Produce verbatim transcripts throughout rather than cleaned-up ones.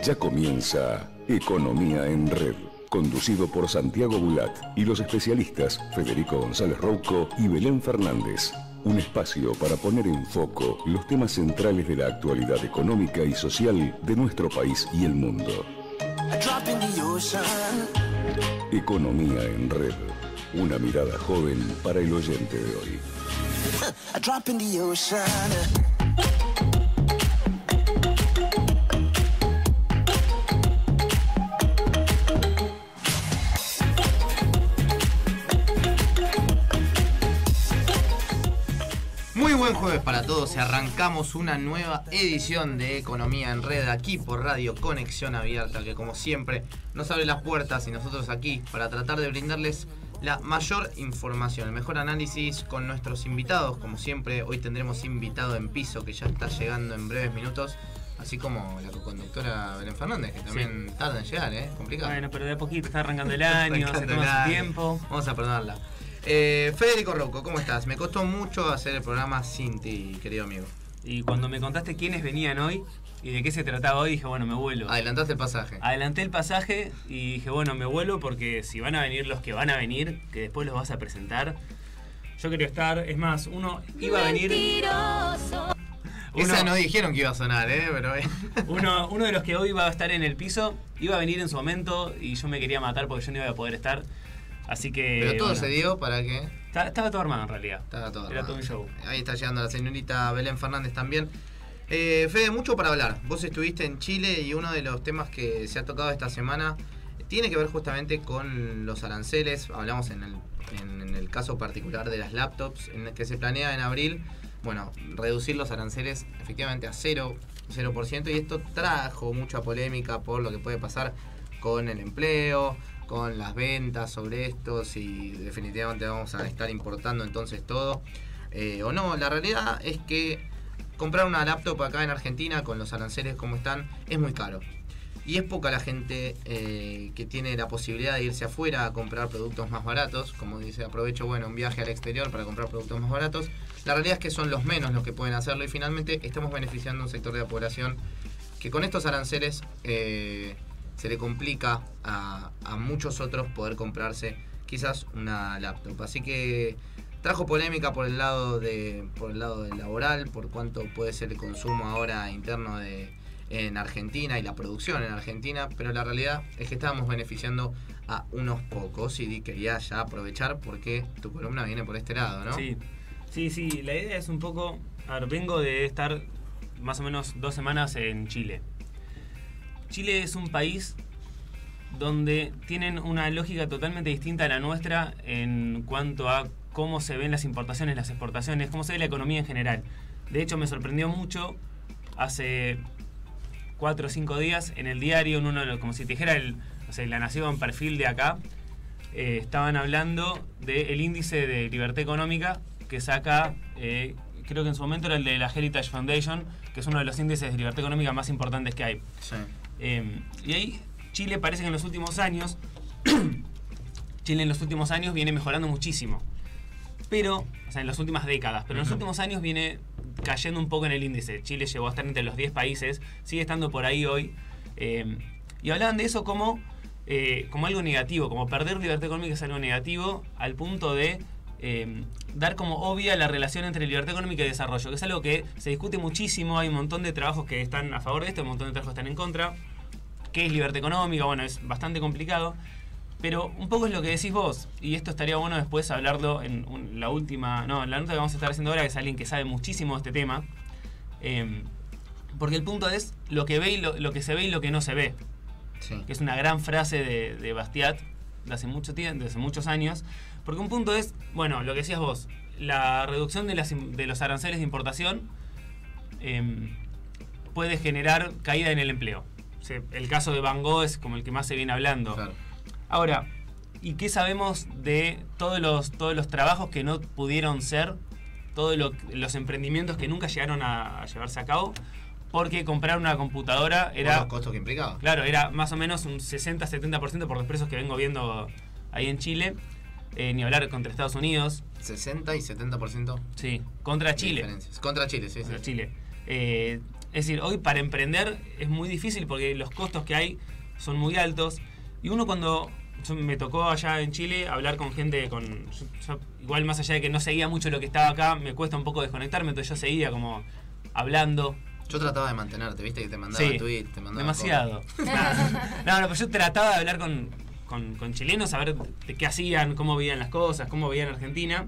Ya comienza Economía en Red, conducido por Santiago Bulat y los especialistas Federico González Rouco y Belén Fernández. Un espacio para poner en foco los temas centrales de la actualidad económica y social de nuestro país y el mundo. Economía en Red, una mirada joven para el oyente de hoy. Muy buen jueves para todos y arrancamos una nueva edición de Economía en Red aquí por Radio Conexión Abierta, que como siempre nos abre las puertas y nosotros aquí para tratar de brindarles la mayor información, el mejor análisis con nuestros invitados. Como siempre, hoy tendremos invitado en piso que ya está llegando en breves minutos, así como la conductora Belén Fernández, que también sí. tarda en llegar, ¿eh? Complicado. Bueno, pero de a poquito está arrancando el año, se toma su tiempo. Vamos a perdonarla. Eh, Federico Rouco, ¿cómo estás? Me costó mucho hacer el programa sin ti, querido amigo. Y cuando me contaste quiénes venían hoy y de qué se trataba hoy, dije, bueno, me vuelo. Adelantaste el pasaje. Adelanté el pasaje y dije, bueno, me vuelo porque si van a venir los que van a venir, que después los vas a presentar, yo quería estar. Es más, uno iba a venir... Mentiroso. Uno, Esa no dijeron que iba a sonar, ¿eh? Pero... uno, uno de los que hoy iba a estar en el piso, iba a venir en su momento y yo me quería matar porque yo no iba a poder estar. Así que... Pero todo bueno, se dio para que... Estaba, estaba todo armado en realidad. Estaba todo Era armado. todo un show. Ahí está llegando la señorita Belén Fernández también. Eh, Fede, mucho para hablar. Vos estuviste en Chile y uno de los temas que se ha tocado esta semana tiene que ver justamente con los aranceles. Hablamos en el, en, en el caso particular de las laptops, en el que se planea en abril, bueno, reducir los aranceles efectivamente a cero, cero por ciento, y esto trajo mucha polémica por lo que puede pasar con el empleo, con las ventas sobre esto, si definitivamente vamos a estar importando entonces todo eh, o no. La realidad es que comprar una laptop acá en Argentina con los aranceles como están es muy caro y es poca la gente eh, que tiene la posibilidad de irse afuera a comprar productos más baratos. Como dice, aprovecho bueno un viaje al exterior para comprar productos más baratos. La realidad es que son los menos los que pueden hacerlo y finalmente estamos beneficiando a un sector de la población que con estos aranceles eh, se le complica a, a muchos otros poder comprarse quizás una laptop. Así que trajo polémica por el lado de por el lado del laboral, por cuánto puede ser el consumo ahora interno de en Argentina y la producción en Argentina, pero la realidad es que estábamos beneficiando a unos pocos y quería ya aprovechar porque tu columna viene por este lado, ¿no? Sí, sí, sí, la idea es un poco... A ver, vengo de estar más o menos dos semanas en Chile. Chile es un país donde tienen una lógica totalmente distinta a la nuestra en cuanto a cómo se ven las importaciones, las exportaciones, cómo se ve la economía en general. De hecho, me sorprendió mucho hace cuatro o cinco días en el diario, en uno de los, como si te dijera el, o sea, La Nación, perfil de acá, eh, estaban hablando del índice de libertad económica que saca, eh, creo que en su momento era el de la Heritage Foundation, que es uno de los índices de libertad económica más importantes que hay. Sí. Eh, y ahí Chile parece que en los últimos años Chile en los últimos años viene mejorando muchísimo, pero, o sea, en las últimas décadas, pero en los últimos años viene cayendo un poco en el índice. Chile llegó a estar entre los diez países, sigue estando por ahí hoy, eh, y hablaban de eso como, eh, como algo negativo, como perder libertad económica es algo negativo, al punto de eh, dar como obvia la relación entre libertad económica y desarrollo, que es algo que se discute muchísimo. Hay un montón de trabajos que están a favor de esto, un montón de trabajos que están en contra. ¿Qué es libertad económica? Bueno, es bastante complicado, pero un poco es lo que decís vos, y esto estaría bueno después hablarlo en un, la última, no, en la nota que vamos a estar haciendo ahora, que es alguien que sabe muchísimo de este tema, eh, porque el punto es lo que ve y lo, lo que se ve y lo que no se ve, sí. Que es una gran frase de, de Bastiat de hace mucho tiempo, de hace muchos años, porque un punto es, bueno, lo que decías vos, la reducción de, las, de los aranceles de importación eh, puede generar caída en el empleo. O sea, el caso de Van Gogh es como el que más se viene hablando. Claro. Ahora, ¿y qué sabemos de todos los, todos los trabajos que no pudieron ser, todos lo, los emprendimientos que nunca llegaron a, a llevarse a cabo? Porque comprar una computadora era... Por los costos que implicaba. Claro, era más o menos un sesenta a setenta por ciento por los precios que vengo viendo ahí en Chile. Eh, ni hablar contra Estados Unidos. sesenta y setenta por ciento. Sí, contra Chile. Diferencias. Contra Chile, sí, Contra sí. Chile. Eh, Es decir, hoy para emprender es muy difícil porque los costos que hay son muy altos. Y uno cuando... Yo me tocó allá en Chile hablar con gente con... Yo, yo, igual más allá de que no seguía mucho lo que estaba acá, me cuesta un poco desconectarme, entonces yo seguía como hablando. Yo trataba de mantenerte, viste que te mandaba Sí, tweets, te mandaba demasiado. No, no, pero yo trataba de hablar con, con, con chilenos, saber de qué hacían, cómo veían las cosas, cómo veían Argentina.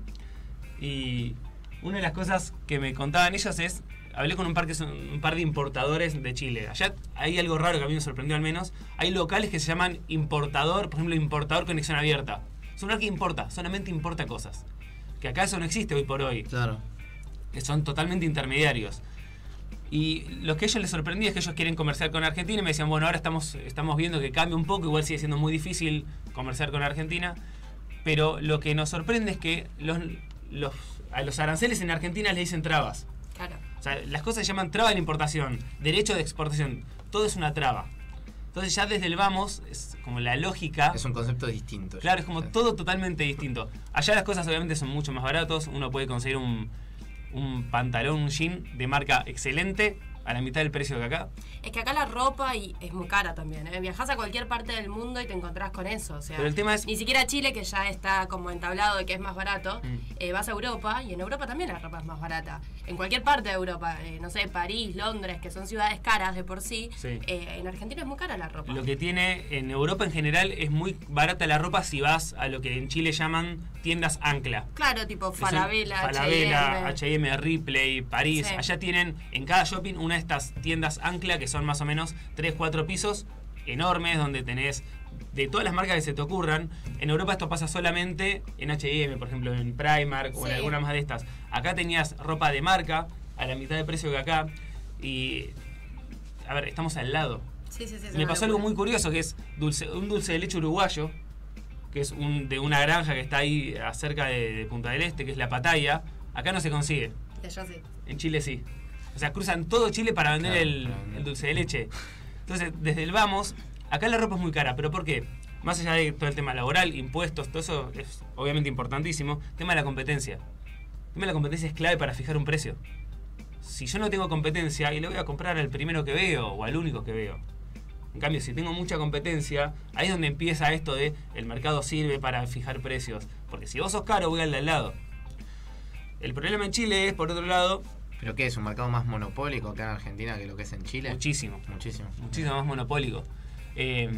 Y una de las cosas que me contaban ellos es... Hablé con un par, que son, un par de importadores de Chile. Allá hay algo raro que a mí me sorprendió al menos. Hay locales que se llaman importador, por ejemplo, importador conexión abierta. Es un lugar que importa, solamente importa cosas. Que acá eso no existe hoy por hoy. Claro. Que son totalmente intermediarios. Y lo que a ellos les sorprendía es que ellos quieren comerciar con Argentina y me decían, bueno, ahora estamos, estamos viendo que cambia un poco, igual sigue siendo muy difícil comerciar con Argentina. Pero lo que nos sorprende es que los, los, a los aranceles en Argentina les dicen trabas. Claro. O sea, las cosas se llaman traba de la importación, derecho de exportación, todo es una traba. Entonces ya desde el vamos, es como la lógica... Es un concepto distinto. Claro, es como todo totalmente distinto. Allá las cosas obviamente son mucho más baratos, uno puede conseguir un, un pantalón, un jean de marca excelente a la mitad del precio que acá. Es que acá la ropa y es muy cara también, ¿eh? Viajás a cualquier parte del mundo y te encontrás con eso. O sea, Pero el tema es... Ni siquiera Chile, que ya está como entablado de que es más barato, Mm. eh, vas a Europa y en Europa también la ropa es más barata. En cualquier parte de Europa, eh, no sé, París, Londres, que son ciudades caras de por sí, Sí. eh, en Argentina es muy cara la ropa. Lo que tiene en Europa en general es muy barata la ropa si vas a lo que en Chile llaman tiendas ancla. Claro, tipo Que son Falabella, Falabella, H y M. H y M, Ripley, París. Sí. Allá tienen en cada shopping una de estas tiendas ancla que son más o menos tres, cuatro pisos enormes donde tenés de todas las marcas que se te ocurran. En Europa esto pasa solamente en H y M, por ejemplo en Primark o en Sí. alguna más de estas. Acá tenías ropa de marca a la mitad de precio que acá y... A ver, estamos al lado. Sí, sí, sí, es Me una pasó algo locura. muy curioso que es dulce, un dulce de leche uruguayo, que es un, de una granja que está ahí cerca de, de Punta del Este, que es La Pataya. Acá no se consigue. De allá sí. En Chile sí. O sea, cruzan todo Chile para vender Claro, el, para vender. el dulce de leche. Entonces, desde el vamos, acá la ropa es muy cara. ¿Pero por qué? Más allá de todo el tema laboral, impuestos, todo eso es obviamente importantísimo. Tema de la competencia. El tema de la competencia es clave para fijar un precio. Si yo no tengo competencia, y le voy a comprar al primero que veo o al único que veo. En cambio, si tengo mucha competencia, ahí es donde empieza esto de el mercado sirve para fijar precios. Porque si vos sos caro, voy al de al lado. El problema en Chile es, por otro lado, ¿Pero qué es? ¿Un mercado más monopólico acá en Argentina que lo que es en Chile? muchísimo. Muchísimo. Muchísimo más monopólico. Eh,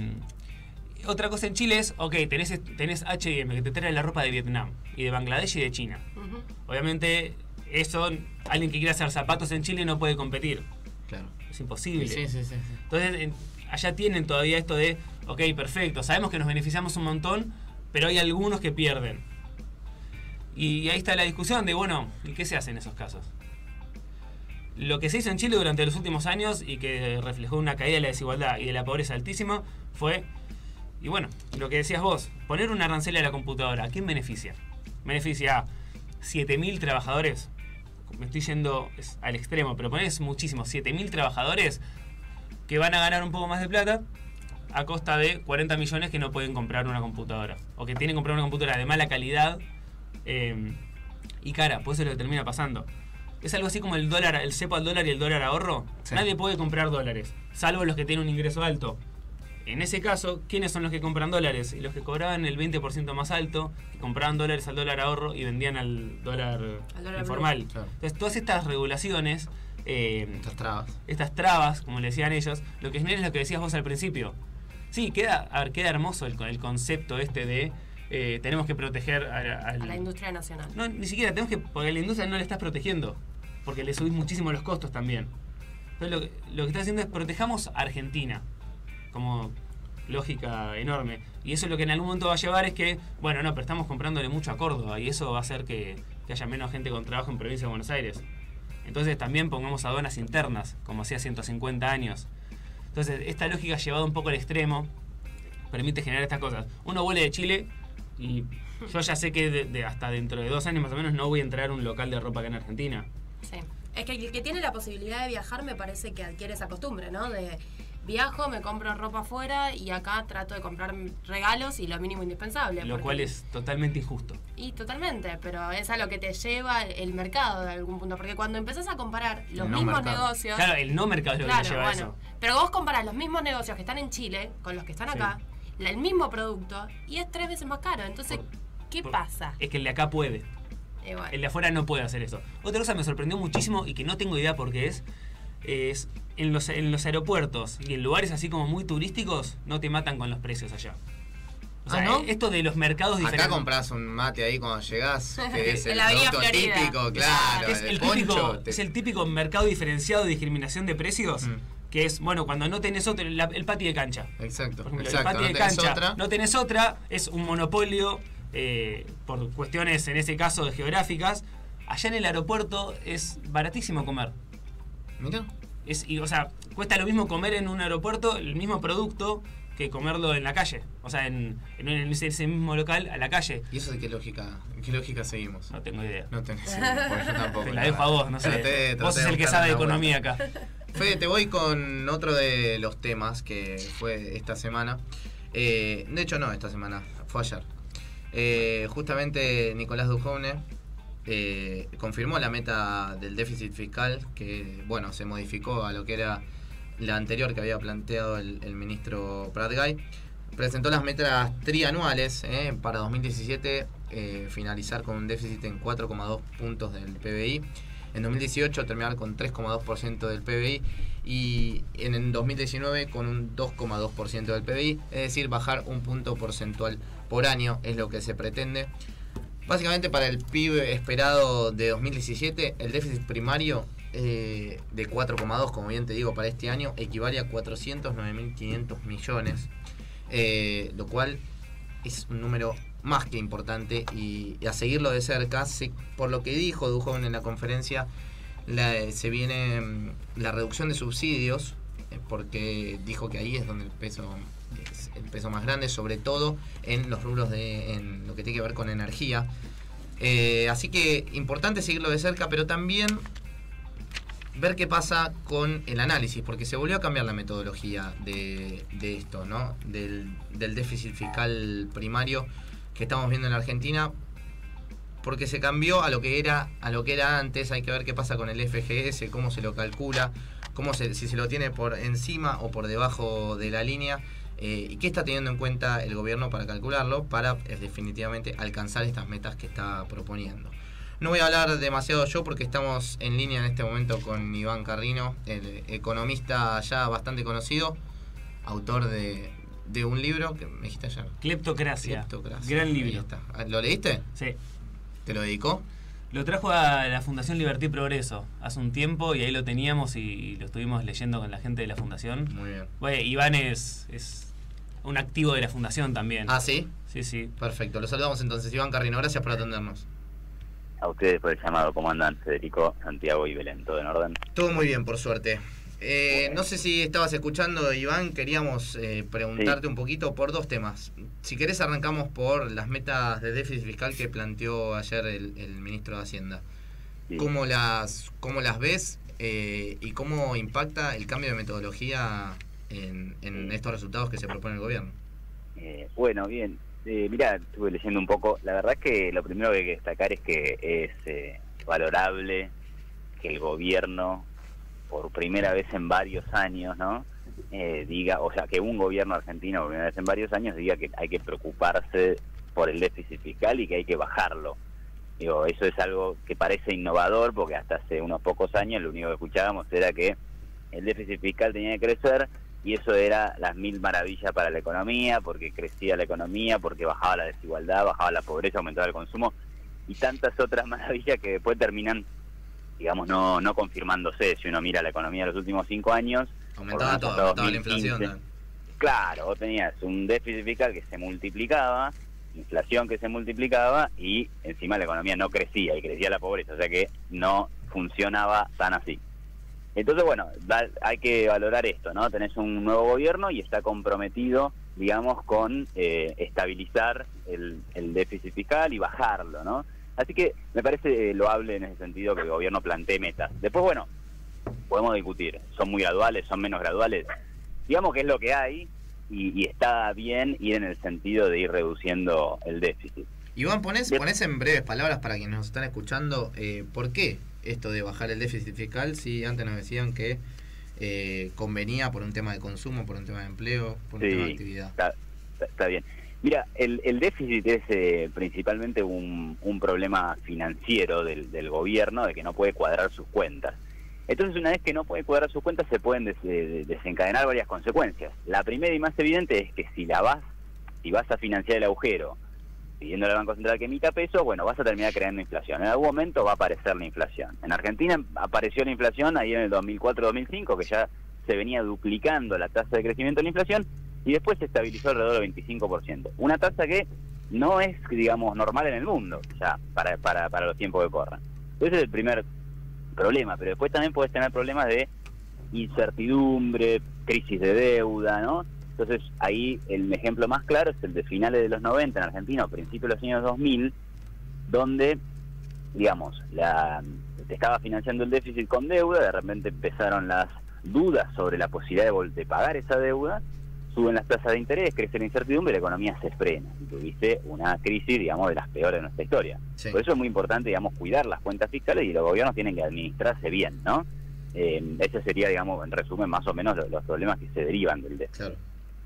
otra cosa en Chile es, ok, tenés, tenés H y M que te trae la ropa de Vietnam y de Bangladesh y de China. Ujú. Obviamente, eso, alguien que quiera hacer zapatos en Chile no puede competir. Claro. Es imposible. Sí, sí, sí, sí. Entonces, en- allá tienen todavía esto de, ok, perfecto, sabemos que nos beneficiamos un montón, pero hay algunos que pierden. Y ahí está la discusión de, bueno, ¿y qué se hace en esos casos? Lo que se hizo en Chile durante los últimos años y que reflejó una caída de la desigualdad y de la pobreza altísima fue, y bueno, lo que decías vos, poner un arancel a la computadora. ¿A quién beneficia? Beneficia a siete mil trabajadores. Me estoy yendo es, al extremo, pero ponés muchísimos, siete mil trabajadores que van a ganar un poco más de plata a costa de cuarenta millones que no pueden comprar una computadora. O que tienen que comprar una computadora de mala calidad eh, y cara, pues eso es lo que termina pasando. Es algo así como el dólar, el cepo al dólar y el dólar ahorro. Sí. Nadie puede comprar dólares, salvo los que tienen un ingreso alto. En ese caso, ¿quiénes son los que compran dólares? Y los que cobraban el veinte por ciento más alto, que compraban dólares al dólar ahorro y vendían al dólar, Al dólar informal. blue, claro. Entonces, todas estas regulaciones, eh, Estas trabas. estas trabas, como le decían ellos, lo que genera es lo que decías vos al principio. Sí, queda, a ver, queda hermoso el, el concepto este de eh, tenemos que proteger a, a- al- A la industria nacional. no, ni siquiera tenemos que, porque a la industria no le estás protegiendo, porque le subís muchísimo los costos también. Entonces lo, que- lo que está haciendo es protejamos a Argentina, como lógica enorme. Y eso lo que en algún momento va a llevar es que, bueno, no, pero estamos comprándole mucho a Córdoba y eso va a hacer que, que haya menos gente con trabajo en provincia de Buenos Aires. Entonces también pongamos aduanas internas, como hacía ciento cincuenta años. Entonces esta lógica llevada un poco al extremo permite generar estas cosas. Uno vuelve de Chile y yo ya sé que de- de hasta dentro de dos años más o menos no voy a entrar a un local de ropa acá en Argentina. Sí. Es que el que tiene la posibilidad de viajar me parece que adquiere esa costumbre, ¿no? De, viajo, me compro ropa afuera y acá trato de comprar regalos y lo mínimo indispensable. Lo porque, cual es totalmente injusto. Y totalmente, pero es a lo que te lleva el mercado de algún punto. Porque cuando empezás a comparar los No mismos mercado. negocios... Claro, el no mercado es lo Claro, que te lleva bueno, a eso. pero vos comparás los mismos negocios que están en Chile con los que están Sí. acá, la- el mismo producto, y es tres veces más caro. Entonces, Por- ¿qué por- pasa? Es que el de acá puede. Eh, bueno. El de afuera no puede hacer eso. Otra cosa que me sorprendió muchísimo y que no tengo idea por qué es, es en los, en los aeropuertos y en lugares así como muy turísticos, no te matan con los precios allá. O sea, ¿Ah, no? esto de los mercados diferentes. Acá compras un mate ahí cuando llegás, que es En el la Avenida producto Florida. típico, claro, es, el, el poncho. típico, te- es el típico mercado diferenciado de discriminación de precios, Mm. que es, bueno, cuando no tenés otro, la- el patio de cancha. Exacto, Por ejemplo, exacto. el patio No de tenés cancha, otra. no tenés otra, es un monopolio eh, por cuestiones, en ese caso, de geográficas. Allá en el aeropuerto es baratísimo comer. Mirá. Es, y, o sea, cuesta lo mismo comer en un aeropuerto el mismo producto que comerlo en la calle. O sea, en, en, en ese, ese mismo local, a la calle. ¿Y eso de qué lógica, qué lógica seguimos? No tengo idea. No tenés idea, porque yo tampoco. Te la dejo a vos, no sé. Traté- Vos traté sos de el que buscarle sabe de una economía vuelta. acá. Fede, te voy con otro de los temas que fue esta semana. Eh, de hecho, no, esta semana, fue ayer. Eh, justamente Nicolás Dujovne eh, confirmó la meta del déficit fiscal, que bueno, se modificó a lo que era la anterior que había planteado el, el ministro Pratgay. Presentó las metas trianuales eh, para dos mil diecisiete, eh, finalizar con un déficit en cuatro coma dos puntos del P B I. En dos mil dieciocho terminar con tres coma dos por ciento del P B I y en el dos mil diecinueve con un dos coma dos por ciento del P B I, es decir, bajar un punto porcentual por año es lo que se pretende. Básicamente para el P I B esperado de dos mil diecisiete, el déficit primario eh, de cuatro coma dos, como bien te digo, para este año equivale a cuatrocientos nueve mil quinientos millones, eh, lo cual es un número más que importante y, y a seguirlo de cerca. Se, por lo que dijo Dujovne en la conferencia, la, se viene mm, la reducción de subsidios, eh, porque dijo que ahí es donde el peso es el peso más grande, sobre todo en los rubros de en lo que tiene que ver con energía. Eh, así que importante seguirlo de cerca, pero también ver qué pasa con el análisis, porque se volvió a cambiar la metodología de, de esto, ¿no? Del, del déficit fiscal primario que estamos viendo en la Argentina, porque se cambió a lo que era a lo que era antes. Hay que ver qué pasa con el F G S, cómo se lo calcula, cómo se, si se lo tiene por encima o por debajo de la línea, eh, y qué está teniendo en cuenta el gobierno para calcularlo, para eh, definitivamente alcanzar estas metas que está proponiendo. No voy a hablar demasiado yo porque estamos en línea en este momento con Iván Carrino, el economista ya bastante conocido, autor de, de un libro que me dijiste ayer. Cleptocracia. Cleptocracia. Gran Ahí libro. está. ¿Lo leíste? Sí. ¿Te lo dedicó? Lo trajo a la Fundación Libertad y Progreso hace un tiempo y ahí lo teníamos y lo estuvimos leyendo con la gente de la fundación. Muy bien. Bueno, Iván es, es un activo de la fundación también. Ah, ¿sí? Sí, sí. Perfecto. Lo saludamos entonces. Iván Carrino, gracias por atendernos. A ustedes por el llamado. ¿Cómo andan? Federico, Santiago y Belén, ¿todo en orden? Todo muy bien, por suerte. Eh, no sé si estabas escuchando, Iván, queríamos eh, preguntarte Sí. un poquito por dos temas. Si querés arrancamos por las metas de déficit fiscal que planteó ayer el, el ministro de Hacienda. Sí. ¿Cómo las, cómo las ves eh, y cómo impacta el cambio de metodología en, en Sí. estos resultados que se propone el gobierno? Eh, bueno, bien. Eh, mirá, estuve leyendo un poco. La verdad es que lo primero que hay que destacar es que es eh, valorable que el gobierno, por primera vez en varios años, ¿no? Eh, diga, o sea, que un gobierno argentino, por primera vez en varios años, diga que hay que preocuparse por el déficit fiscal y que hay que bajarlo. Digo, eso es algo que parece innovador, porque hasta hace unos pocos años lo único que escuchábamos era que el déficit fiscal tenía que crecer y eso era las mil maravillas para la economía, porque crecía la economía, porque bajaba la desigualdad, bajaba la pobreza, aumentaba el consumo y tantas otras maravillas que después terminan, digamos, no no confirmándose. Si uno mira la economía de los últimos cinco años, Aumentaba por todo, ejemplo, aumentaba la dos mil quince, inflación. claro, vos tenías un déficit fiscal que se multiplicaba, inflación que se multiplicaba y encima la economía no crecía y crecía la pobreza, o sea que no funcionaba tan así. Entonces, bueno, da, hay que valorar esto, ¿no? Tenés un nuevo gobierno y está comprometido, digamos, con eh, estabilizar el, el déficit fiscal y bajarlo, ¿no? Así que me parece loable en ese sentido que el gobierno plantee metas. Después, bueno, podemos discutir, ¿son muy graduales, son menos graduales? digamos que es lo que hay y, y está bien ir en el sentido de ir reduciendo el déficit. Iván, ponés, ponés en breves palabras para quienes nos están escuchando, eh, ¿por qué esto de bajar el déficit fiscal si antes nos decían que eh, convenía por un tema de consumo, por un tema de empleo, por un sí, tema de actividad? Está, está, está bien. Mira, el, el déficit es eh, principalmente un, un problema financiero del, del gobierno, de que no puede cuadrar sus cuentas. Entonces, una vez que no puede cuadrar sus cuentas, se pueden des, de, desencadenar varias consecuencias. La primera y más evidente es que si la vas, si vas a financiar el agujero pidiéndole al Banco Central que emita pesos, bueno, vas a terminar creando inflación. En algún momento va a aparecer la inflación. En Argentina apareció la inflación ahí en el dos mil cuatro dos mil cinco, que ya se venía duplicando la tasa de crecimiento de la inflación, y después se estabilizó alrededor del veinticinco por ciento. Una tasa que no es, digamos, normal en el mundo, ya, para, para, para los tiempos que corren. Ese es el primer problema, pero después también puedes tener problemas de incertidumbre, crisis de deuda, ¿no? Entonces, ahí el ejemplo más claro es el de finales de los noventa en Argentina, o principios de los años dos mil, donde, digamos, la, se estaba financiando el déficit con deuda, de repente empezaron las dudas sobre la posibilidad de, de pagar esa deuda, suben las tasas de interés, crece la incertidumbre y la economía se frena. Y tuviste una crisis, digamos, de las peores de nuestra historia. Sí. Por eso es muy importante, digamos, cuidar las cuentas fiscales y los gobiernos tienen que administrarse bien, ¿no? Eh, ese sería, digamos, en resumen, más o menos los, los problemas que se derivan del déficit. Claro.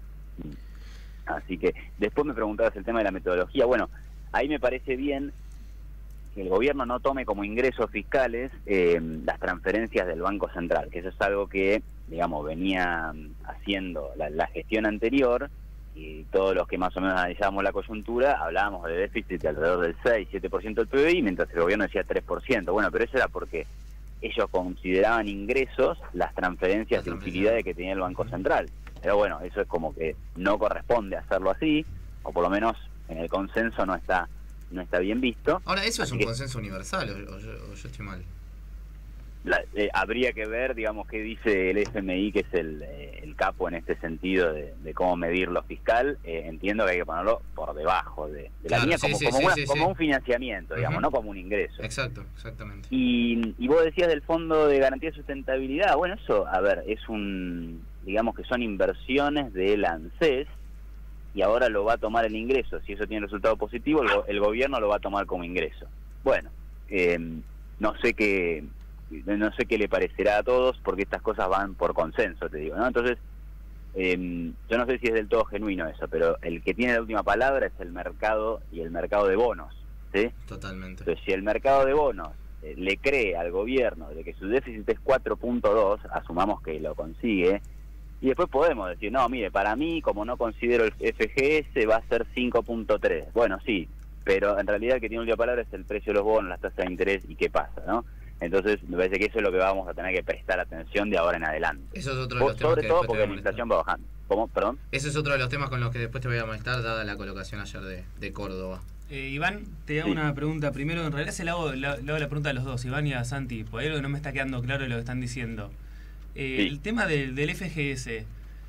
Así que después me preguntabas el tema de la metodología. Bueno, ahí me parece bien que el gobierno no tome como ingresos fiscales eh, las transferencias del Banco Central, que eso es algo que, digamos, venía haciendo la, la gestión anterior, y todos los que más o menos analizábamos la coyuntura hablábamos de déficit de alrededor del seis siete por ciento del P B I, mientras el gobierno decía tres por ciento. Bueno, pero eso era porque ellos consideraban ingresos las transferencias de utilidades que tenía el Banco Central. Pero bueno, eso es como que no corresponde hacerlo así, o por lo menos en el consenso no está no está bien visto. Ahora, ¿eso es así un que, consenso universal o, o, yo, o yo estoy mal? La, eh, habría que ver, digamos, qué dice el F M I, que es el, eh, el capo en este sentido de, de cómo medir lo fiscal. Eh, entiendo que hay que ponerlo por debajo de, de la claro, línea, sí, como, sí, como, sí, una, sí, como sí. un financiamiento, digamos, uh-huh. no como un ingreso. Exacto, exactamente. Y, y vos decías del Fondo de Garantía de Sustentabilidad. Bueno, eso, a ver, es un, digamos que son inversiones del ANSES, y ahora lo va a tomar el ingreso. Si eso tiene resultado positivo, el, el gobierno lo va a tomar como ingreso. Bueno, eh, no sé qué no sé qué le parecerá a todos, porque estas cosas van por consenso, te digo, ¿no? Entonces, eh, yo no sé si es del todo genuino eso, pero el que tiene la última palabra es el mercado, y el mercado de bonos, ¿sí? Totalmente. Entonces, si el mercado de bonos eh, le cree al gobierno de que su déficit es cuatro punto dos, asumamos que lo consigue, y después podemos decir, no, mire, para mí, como no considero el F G S, va a ser cinco punto tres. Bueno, sí, pero en realidad el que tiene la última palabra es el precio de los bonos, las tasas de interés y qué pasa, ¿no? Entonces, me parece que eso es lo que vamos a tener que prestar atención de ahora en adelante. Eso es otro de los temas Sobre que todo después porque te voy a la molestar. inflación va bajando. ¿Cómo? ¿Perdón? Ese es otro de los temas con los que después te voy a molestar, dada la colocación ayer de, de Córdoba. Eh, Iván, te hago Sí. una pregunta. Primero, en realidad se le hago, le hago la pregunta a los dos, Iván y a Santi, porque hay algo que no me está quedando claro de lo que están diciendo. Eh, Sí. El tema del, del F G S,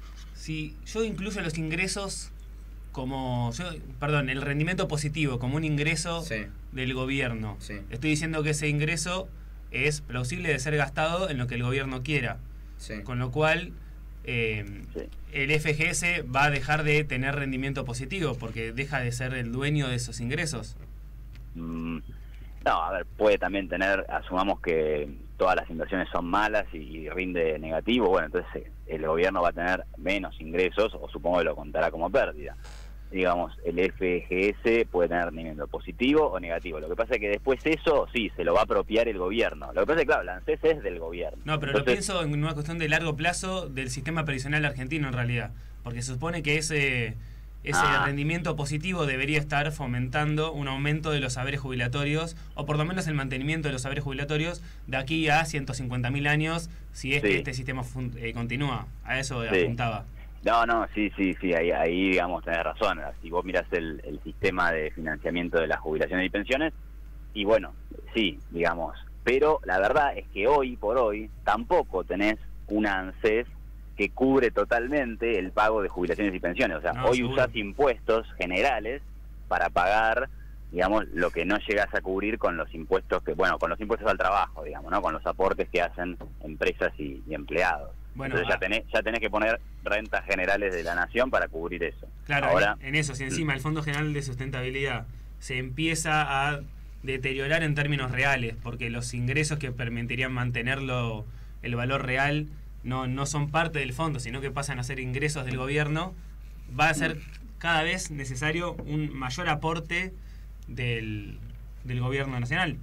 si yo incluyo los ingresos como, yo, perdón, el rendimiento positivo como un ingreso Sí. del gobierno, Sí. estoy diciendo que ese ingreso es plausible de ser gastado en lo que el gobierno quiera, Sí. con lo cual eh, Sí. el F G S va a dejar de tener rendimiento positivo porque deja de ser el dueño de esos ingresos. Mm, no, a ver, puede también tener, asumamos que todas las inversiones son malas y, y rinde negativo, bueno, entonces eh, el gobierno va a tener menos ingresos, o supongo que lo contará como pérdida. Digamos, el F G S puede tener rendimiento positivo o negativo. Lo que pasa es que después eso, sí, se lo va a apropiar el gobierno. Lo que pasa es que, claro, la ANSES es del gobierno. No, pero Entonces, lo pienso en una cuestión de largo plazo del sistema previsional argentino en realidad, porque se supone que ese ese Ah. rendimiento positivo debería estar fomentando un aumento de los saberes jubilatorios, o por lo menos el mantenimiento de los saberes jubilatorios de aquí a ciento cincuenta mil años, si es Sí. que este sistema fun- eh, continúa. A eso Sí. apuntaba. No, no, sí, sí, sí, ahí, ahí digamos, tenés razón. Si vos mirás el, el sistema de financiamiento de las jubilaciones y pensiones, y bueno, sí, digamos, pero la verdad es que hoy por hoy tampoco tenés una ANSES que cubre totalmente el pago de jubilaciones y pensiones. O sea, No, hoy seguro. usás impuestos generales para pagar, digamos, lo que no llegás a cubrir con los impuestos que, bueno, con los impuestos al trabajo, digamos, ¿no? Con los aportes que hacen empresas y, y empleados. Bueno, Entonces ya ah, tenés, ya tenés que poner rentas generales de la nación para cubrir eso. Claro, Ahora, en, en eso, si encima el Fondo General de Sustentabilidad se empieza a deteriorar en términos reales, porque los ingresos que permitirían mantenerlo, el valor real, no, no son parte del fondo, sino que pasan a ser ingresos del gobierno, va a ser cada vez necesario un mayor aporte del, del gobierno nacional.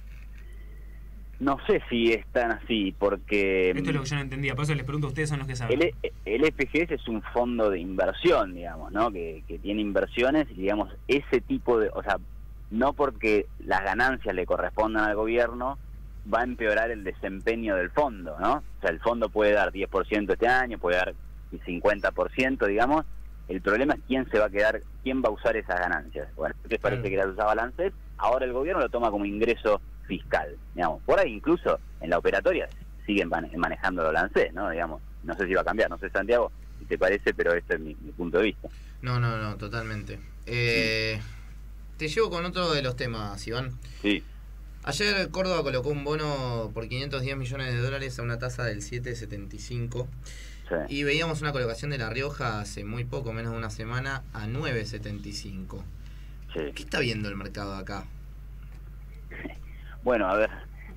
no sé si es tan así, porque Esto es lo que yo no entendía, por eso les pregunto a ustedes, son los que saben. el, el F G S es un fondo de inversión, digamos, ¿no? Que, que tiene inversiones y, digamos, ese tipo de... O sea, no porque las ganancias le correspondan al gobierno, va a empeorar el desempeño del fondo, ¿no? O sea, el fondo puede dar diez por ciento este año, puede dar cincuenta por ciento, digamos. El problema es quién se va a quedar, quién va a usar esas ganancias. Bueno, antes parece que las usaba Lancet, ahora el gobierno lo toma como ingreso fiscal, digamos. Por ahí incluso en la operatoria siguen manejando los Lancet, ¿no? Digamos, no sé si va a cambiar, no sé, Santiago, si te parece, pero este es mi, mi punto de vista. No, no, no, totalmente. Eh, sí. Te llevo con otro de los temas, Iván. Sí. Ayer Córdoba colocó un bono por quinientos diez millones de dólares a una tasa del siete coma setenta y cinco. Sí. Y veíamos una colocación de La Rioja hace muy poco, menos de una semana, a nueve coma setenta y cinco. Sí. ¿Qué está viendo el mercado acá? Bueno, a ver,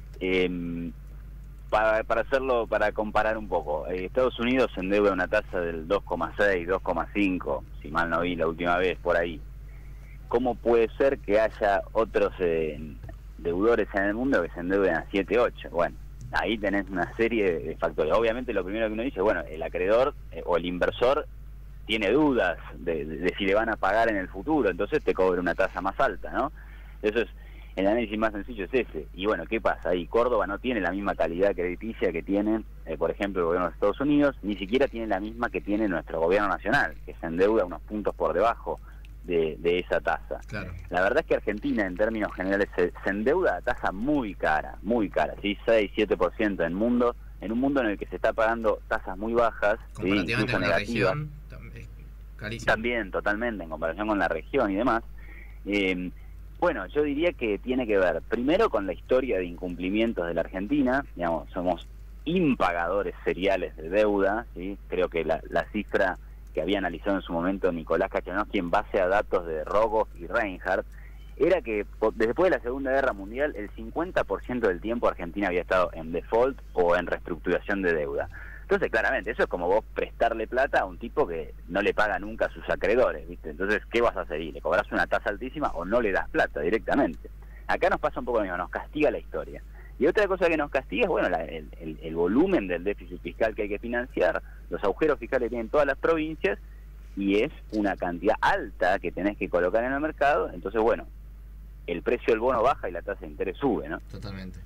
eh, para, para hacerlo, para comparar un poco, eh, Estados Unidos endeuda una tasa del dos coma seis, dos coma cinco, si mal no vi la última vez, por ahí. ¿Cómo puede ser que haya otros eh, deudores en el mundo que se endeuden a siete, ocho? Bueno, ahí tenés una serie de factores. Obviamente lo primero que uno dice, bueno, el acreedor eh, o el inversor tiene dudas de, de, de si le van a pagar en el futuro, entonces te cobra una tasa más alta, ¿no? Eso es, el análisis más sencillo es ese. Y bueno, ¿qué pasa? Ahí Córdoba no tiene la misma calidad crediticia que tiene, eh, por ejemplo, el gobierno de Estados Unidos, ni siquiera tiene la misma que tiene nuestro gobierno nacional, que se endeuda unos puntos por debajo de, de esa tasa. Claro. La verdad es que Argentina, en términos generales, se, se endeuda a tasa muy cara, muy cara, ¿sí? seis, siete por ciento en mundo, en un mundo en el que se está pagando tasas muy bajas, comparativamente, ¿sí? Incluso negativas. Región, carísimo. También, totalmente, en comparación con la región y demás. Eh, bueno, yo diría que tiene que ver, primero, con la historia de incumplimientos de la Argentina. Digamos, somos impagadores seriales de deuda, ¿sí? Creo que la, la cifra que había analizado en su momento Nicolás Kachanowski en base a datos de Rogoff y Reinhardt, era que después de la Segunda Guerra Mundial el cincuenta por ciento del tiempo Argentina había estado en default o en reestructuración de deuda. Entonces, claramente, eso es como vos prestarle plata a un tipo que no le paga nunca a sus acreedores, ¿viste? Entonces, ¿qué vas a hacer? ¿Le cobras una tasa altísima o no le das plata directamente? Acá nos pasa un poco lo mismo, nos castiga la historia. Y otra cosa que nos castiga es, bueno, la, el, el, el volumen del déficit fiscal que hay que financiar, los agujeros fiscales que tienen todas las provincias, y es una cantidad alta que tenés que colocar en el mercado. Entonces, bueno, el precio del bono baja y la tasa de interés sube, ¿no? Totalmente.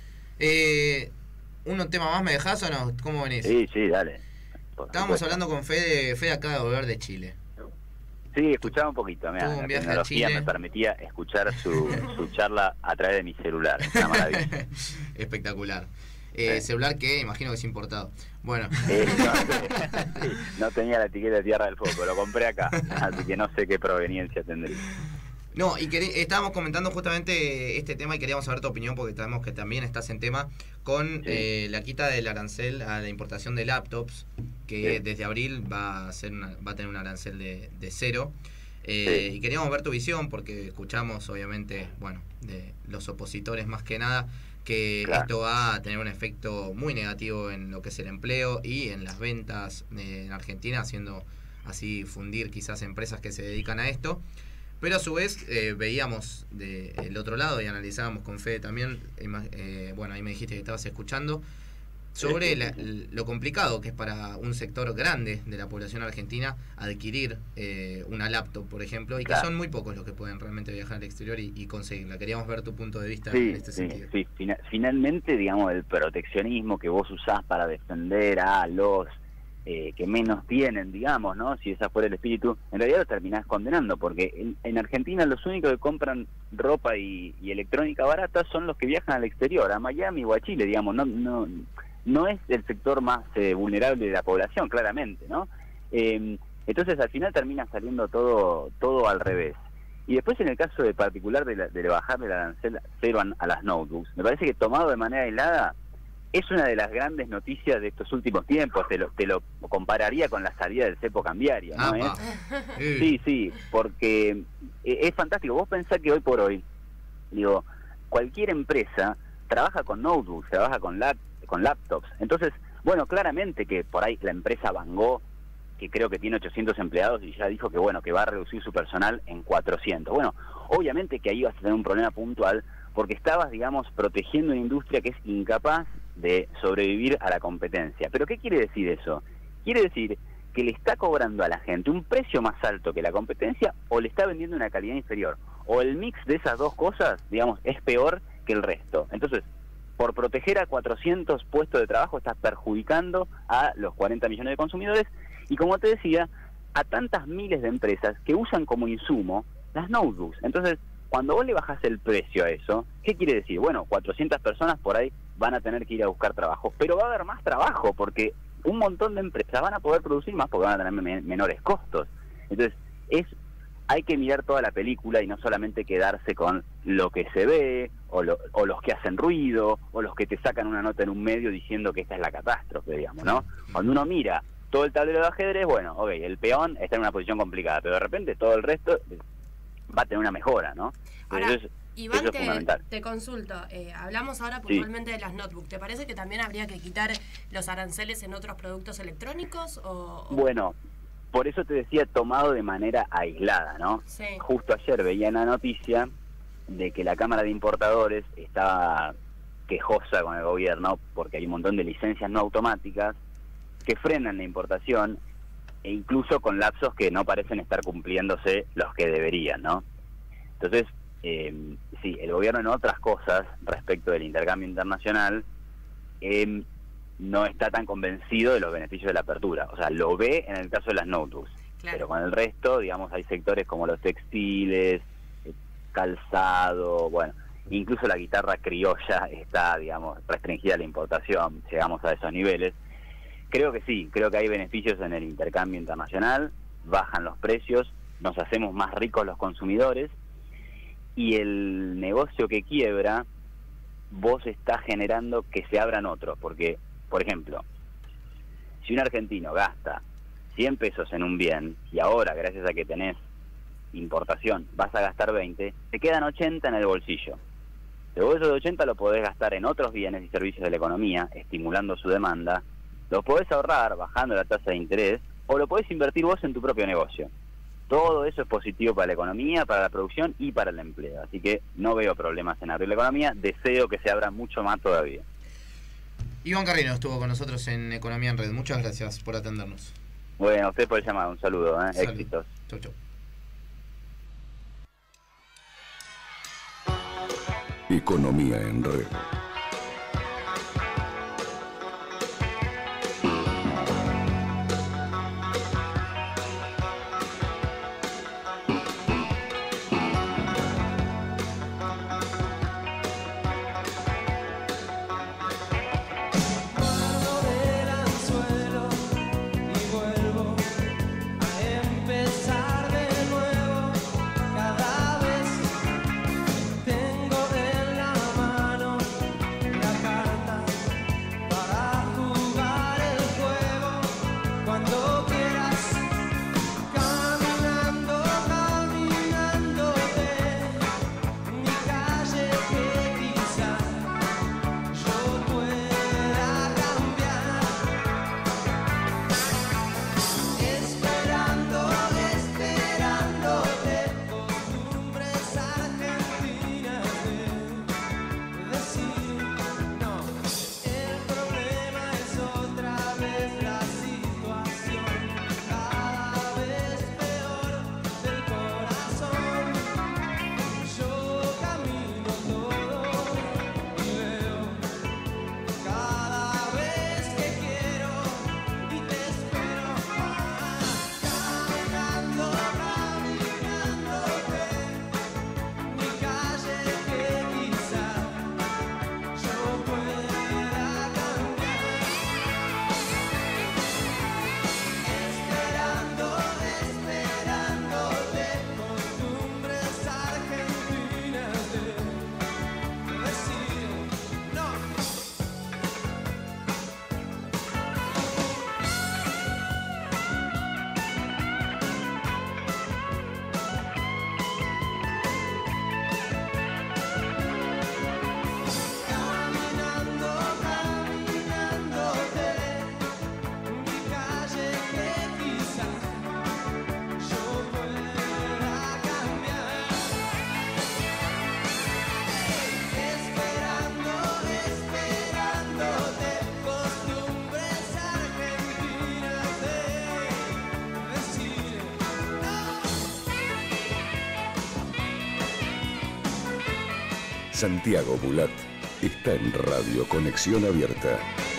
Eh, ¿Un tema más me dejás o no? ¿Cómo venís? Sí, sí, dale. Estábamos hablando con Fede, Fede acaba de volver de Chile. Sí, escuchaba un poquito. Mira, Tuvo un la viaje tecnología a Chile. Me permitía escuchar su, su charla a través de mi celular. Una maravilla. Espectacular. Eh, sí. Celular que imagino que es importado. Bueno. Eh, no, no tenía la etiqueta de Tierra del Fuego, pero lo compré acá. Así que no sé qué proveniencia tendría. No, y que, estábamos comentando justamente este tema y queríamos saber tu opinión porque sabemos que también estás en tema con sí. eh, la quita del arancel a la importación de laptops, que sí. desde abril va a ser una, va a tener un arancel de, de cero. Eh, sí. Y queríamos ver tu visión porque escuchamos, obviamente, bueno, de los opositores más que nada, que claro. esto va a tener un efecto muy negativo en lo que es el empleo y en las ventas eh, en Argentina, haciendo así fundir quizás empresas que se dedican a esto. Pero a su vez eh, veíamos del otro lado y analizábamos con Fede también, eh, bueno, ahí me dijiste que estabas escuchando, sobre la, lo complicado que es para un sector grande de la población argentina adquirir eh, una laptop, por ejemplo, y claro. que son muy pocos los que pueden realmente viajar al exterior y, y conseguirla. Queríamos ver tu punto de vista sí, en este sí, sentido. Sí, Fina, finalmente, digamos, el proteccionismo que vos usás para defender a los... Eh, que menos tienen, digamos, ¿no? Si ese fuera el espíritu, en realidad lo terminás condenando, porque en, en Argentina los únicos que compran ropa y, y electrónica barata son los que viajan al exterior, a Miami o a Chile, digamos, no no no es el sector más eh, vulnerable de la población, claramente, ¿no? Eh, entonces al final termina saliendo todo todo al revés. Y después en el caso de particular de, la, de bajarle la arancel cero a, a las notebooks, me parece que tomado de manera aislada es una de las grandes noticias de estos últimos tiempos. Te lo, te lo compararía con la salida del cepo cambiario, ¿no? Ah, ¿Eh? Sí, sí, porque es fantástico. Vos pensás que hoy por hoy, digo, cualquier empresa trabaja con notebooks, trabaja con, lap, con laptops. Entonces, bueno, claramente que por ahí la empresa Bangó, que creo que tiene ochocientos empleados y ya dijo que bueno, que va a reducir su personal en cuatrocientos. Bueno, obviamente que ahí vas a tener un problema puntual porque estabas, digamos, protegiendo una industria que es incapaz de sobrevivir a la competencia. ¿Pero qué quiere decir eso? Quiere decir que le está cobrando a la gente un precio más alto que la competencia o le está vendiendo una calidad inferior. O el mix de esas dos cosas, digamos, es peor que el resto. Entonces, por proteger a cuatrocientos puestos de trabajo estás perjudicando a los cuarenta millones de consumidores y, como te decía, a tantas miles de empresas que usan como insumo las notebooks. Entonces, cuando vos le bajás el precio a eso, ¿qué quiere decir? Bueno, cuatrocientas personas por ahí van a tener que ir a buscar trabajo, pero va a haber más trabajo porque un montón de empresas van a poder producir más porque van a tener men menores costos. Entonces, es hay que mirar toda la película y no solamente quedarse con lo que se ve, o, lo, o los que hacen ruido, o los que te sacan una nota en un medio diciendo que esta es la catástrofe, digamos, ¿no? Cuando uno mira todo el tablero de ajedrez, bueno, ok, el peón está en una posición complicada, pero de repente todo el resto va a tener una mejora, ¿no? Ahora, Entonces, Iván, eso es te, fundamental. te consulto, eh, hablamos ahora puntualmente sí. de las notebooks. ¿Te parece que también habría que quitar los aranceles en otros productos electrónicos? O, o... Bueno, por eso te decía tomado de manera aislada, ¿no? Sí. Justo ayer veía una noticia de que la Cámara de Importadores estaba quejosa con el gobierno porque hay un montón de licencias no automáticas que frenan la importación e incluso con lapsos que no parecen estar cumpliéndose los que deberían, ¿no? Entonces, eh, sí, el gobierno en otras cosas respecto del intercambio internacional eh, no está tan convencido de los beneficios de la apertura. O sea, lo ve en el caso de las notebooks, claro. Pero con el resto, digamos, hay sectores como los textiles, calzado, bueno, incluso la guitarra criolla está, digamos, restringida a la importación, llegamos a esos niveles. Creo que sí, creo que hay beneficios en el intercambio internacional, bajan los precios, nos hacemos más ricos los consumidores, y el negocio que quiebra, vos estás generando que se abran otros, porque, por ejemplo, si un argentino gasta cien pesos en un bien, y ahora, gracias a que tenés importación, vas a gastar veinte, te quedan ochenta en el bolsillo. Luego esos ochenta lo podés gastar en otros bienes y servicios de la economía, estimulando su demanda, lo podés ahorrar bajando la tasa de interés, o lo podés invertir vos en tu propio negocio. Todo eso es positivo para la economía, para la producción y para el empleo. Así que no veo problemas en abrir la economía, deseo que se abra mucho más todavía. Iván Carrino estuvo con nosotros en Economía en Red. Muchas gracias por atendernos. Bueno, a usted por el llamado. Un saludo, ¿eh? Salud. Éxitos. Chau, chau. Economía en Red. Santiago Bulat está en Radio Conexión Abierta.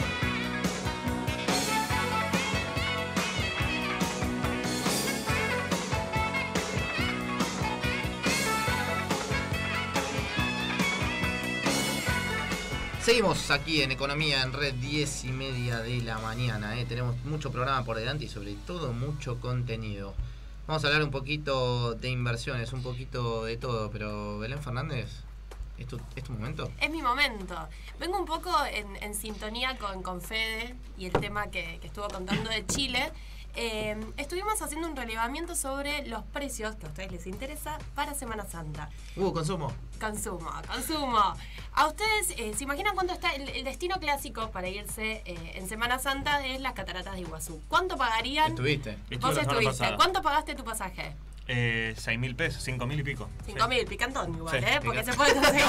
Seguimos aquí en Economía en Red, diez y media de la mañana. ¿eh? Tenemos mucho programa por delante y sobre todo mucho contenido. Vamos a hablar un poquito de inversiones, un poquito de todo, pero Belén Fernández, ¿es tu, es tu momento? Es mi momento. Vengo un poco en, en sintonía con, con Fede y el tema que, que estuvo contando de Chile. Eh, estuvimos haciendo un relevamiento sobre los precios que a ustedes les interesa para Semana Santa. Uh, consumo. Consumo, consumo. A ustedes, eh, ¿se imaginan cuánto está el, el destino clásico para irse eh, en Semana Santa? Es las cataratas de Iguazú. ¿Cuánto pagarían? ¿Estuviste? Vos estuviste. ¿Cuánto pagaste tu pasaje? Eh, seis mil pesos, cinco mil y pico. Cinco mil, sí. Picantón igual, Sí, ¿eh? Porque picantón. se puede conseguir.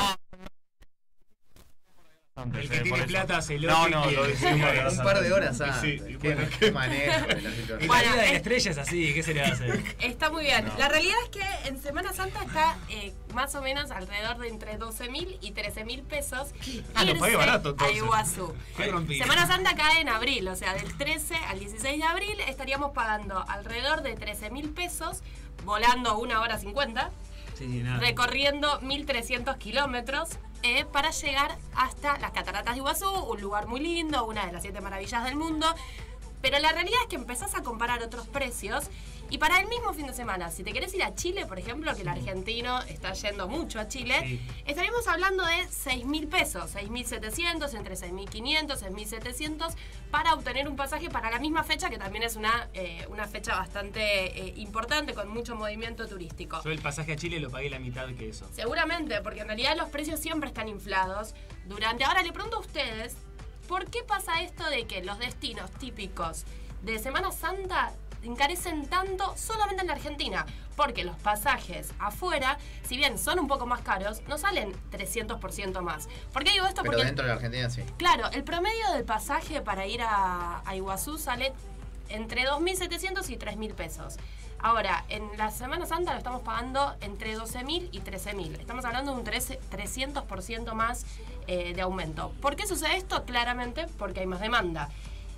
El que tiene plata se lo No, no, lo decimos. Un par de horas antes. Sí, y qué, bueno, qué manejo de la situación. La Bueno, vida de es- la estrella es así, ¿qué se le hace? Está muy bien. No. La realidad es que en Semana Santa está eh, más o menos alrededor de entre doce mil y trece mil pesos. Ah, lo pagué irse barato, a entonces. Iguazú. Qué rompí. Semana Santa cae en abril, o sea, del trece al dieciséis de abril estaríamos pagando alrededor de trece mil pesos, volando una hora cincuenta, Sí, nada. recorriendo mil trescientos kilómetros eh, para llegar hasta las cataratas de Iguazú, un lugar muy lindo, una de las siete maravillas del mundo. Pero la realidad es que empezás a comparar otros precios y para el mismo fin de semana, si te querés ir a Chile, por ejemplo, que el argentino está yendo mucho a Chile, Sí. estaríamos hablando de seis mil pesos, seis mil setecientos, entre seis mil quinientos, seis mil setecientos, para obtener un pasaje para la misma fecha, que también es una, eh, una fecha bastante eh, importante, con mucho movimiento turístico. Yo el pasaje a Chile lo pagué la mitad que eso. Seguramente, porque en realidad los precios siempre están inflados. Durante ahora le pregunto a ustedes, ¿por qué pasa esto de que los destinos típicos de Semana Santa encarecen tanto solamente en la Argentina? Porque los pasajes afuera, si bien son un poco más caros, no salen trescientos por ciento más. ¿Por qué digo esto? Pero Porque, dentro de la Argentina sí. claro, el promedio del pasaje para ir a, a Iguazú sale entre dos mil setecientos y tres mil pesos. Ahora, en la Semana Santa lo estamos pagando entre doce mil y trece mil. Estamos hablando de un trece, trescientos por ciento más eh, de aumento. ¿Por qué sucede esto? Claramente porque hay más demanda.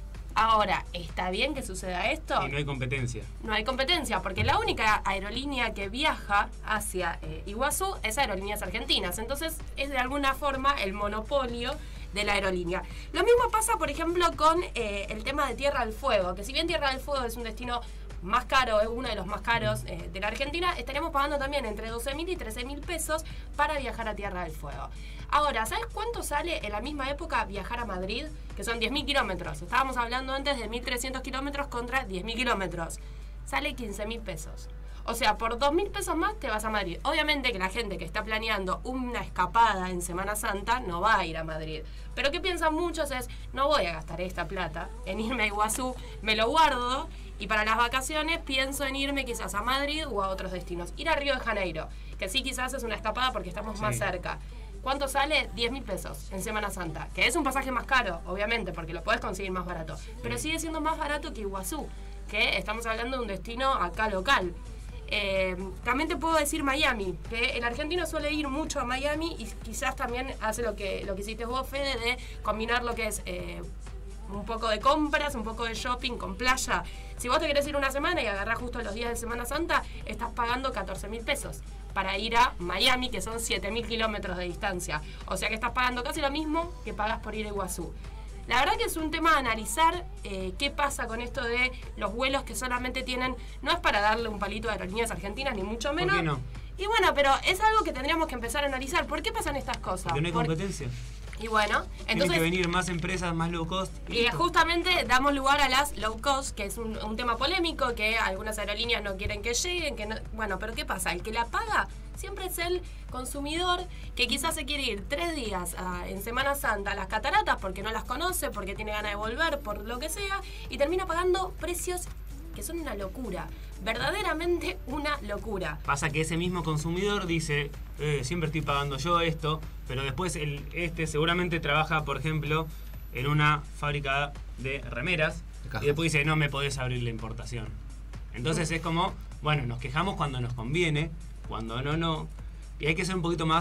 Ahora, ¿está bien que suceda esto? Y no hay competencia. No hay competencia, porque la única aerolínea que viaja hacia eh, Iguazú es Aerolíneas Argentinas. Entonces, es de alguna forma el monopolio de la aerolínea. Lo mismo pasa, por ejemplo, con eh, el tema de Tierra del Fuego, que si bien Tierra del Fuego es un destino más caro, es uno de los más caros eh, de la Argentina, estaríamos pagando también entre doce mil y trece mil pesos para viajar a Tierra del Fuego. Ahora, ¿sabes cuánto sale en la misma época viajar a Madrid? Que son diez mil kilómetros. Estábamos hablando antes de mil trescientos kilómetros contra diez mil kilómetros. Sale quince mil pesos. O sea, por dos mil pesos más te vas a Madrid. Obviamente que la gente que está planeando una escapada en Semana Santa no va a ir a Madrid. Pero ¿qué piensan muchos? Es, no voy a gastar esta plata en irme a Iguazú, me lo guardo y para las vacaciones pienso en irme quizás a Madrid o a otros destinos. Ir a Río de Janeiro, que sí quizás es una escapada porque estamos Sí. más cerca. ¿Cuánto sale? diez mil pesos en Semana Santa. Que es un pasaje más caro, obviamente, porque lo puedes conseguir más barato. Pero sigue siendo más barato que Iguazú, que estamos hablando de un destino acá local. Eh, también te puedo decir Miami, que el argentino suele ir mucho a Miami y quizás también hace lo que, lo que hiciste vos, Fede, de combinar lo que es eh, un poco de compras, un poco de shopping con playa. Si vos te querés ir una semana y agarrás justo los días de Semana Santa, estás pagando catorce mil pesos para ir a Miami, que son siete mil kilómetros de distancia. O sea que estás pagando casi lo mismo que pagas por ir a Iguazú. La verdad que es un tema a analizar eh, qué pasa con esto de los vuelos que solamente tienen, no es para darle un palito a Aerolíneas Argentinas, ni mucho menos. ¿Por qué no? Y bueno, pero es algo que tendríamos que empezar a analizar. ¿Por qué pasan estas cosas? Porque no hay Por- competencia. Y bueno, Tienen entonces... que venir más empresas, más low cost. Y listo. justamente damos lugar a las low cost, que es un, un tema polémico, que algunas aerolíneas no quieren que lleguen, que no, bueno, pero ¿qué pasa? El que la paga siempre es el consumidor, que quizás se quiere ir tres días a- en Semana Santa a las cataratas porque no las conoce, porque tiene ganas de volver, por lo que sea, y termina pagando precios que son una locura, verdaderamente una locura. Pasa que ese mismo consumidor dice, eh, siempre estoy pagando yo esto, pero después el, este seguramente trabaja, por ejemplo, en una fábrica de remeras De cajas. y después dice, no me podés abrir la importación. Entonces es como, bueno, nos quejamos cuando nos conviene, cuando no, no. Y hay que ser un poquito más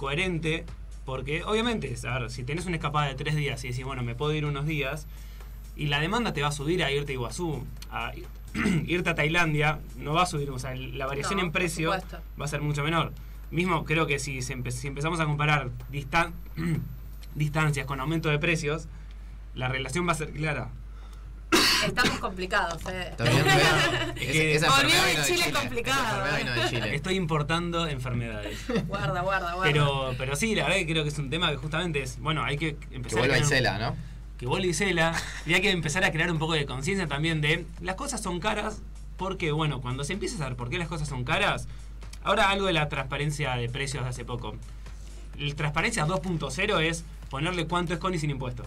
coherente, porque obviamente, a ver, si tenés una escapada de tres días y decís, bueno, me puedo ir unos días, y la demanda te va a subir a irte a Iguazú, a irte a Tailandia, no va a subir, o sea, la variación No, en por precio supuesto. va a ser mucho menor. Mismo creo que si, se empe- si empezamos a comparar distan- distancias con aumento de precios, la relación va a ser clara. Estamos complicados, Fede. Está bien, Fede. Es que Esa volvió enfermedad de vino Chile complicado, Esa enfermedad eh. vino de Chile. Estoy importando enfermedades. Guarda, guarda, guarda. Pero, pero sí, la verdad que creo que es un tema que justamente es, bueno, hay que Que empezar vuelva a crear un- Isela, ¿no? que vuelva Isela, y hay que empezar a crear un poco de conciencia también de las cosas son caras, porque bueno, cuando se empieza a saber por qué las cosas son caras, ahora algo de la transparencia de precios de hace poco. La transparencia dos punto cero es ponerle cuánto es con y sin impuestos.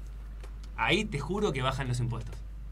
Ahí te juro que bajan los impuestos.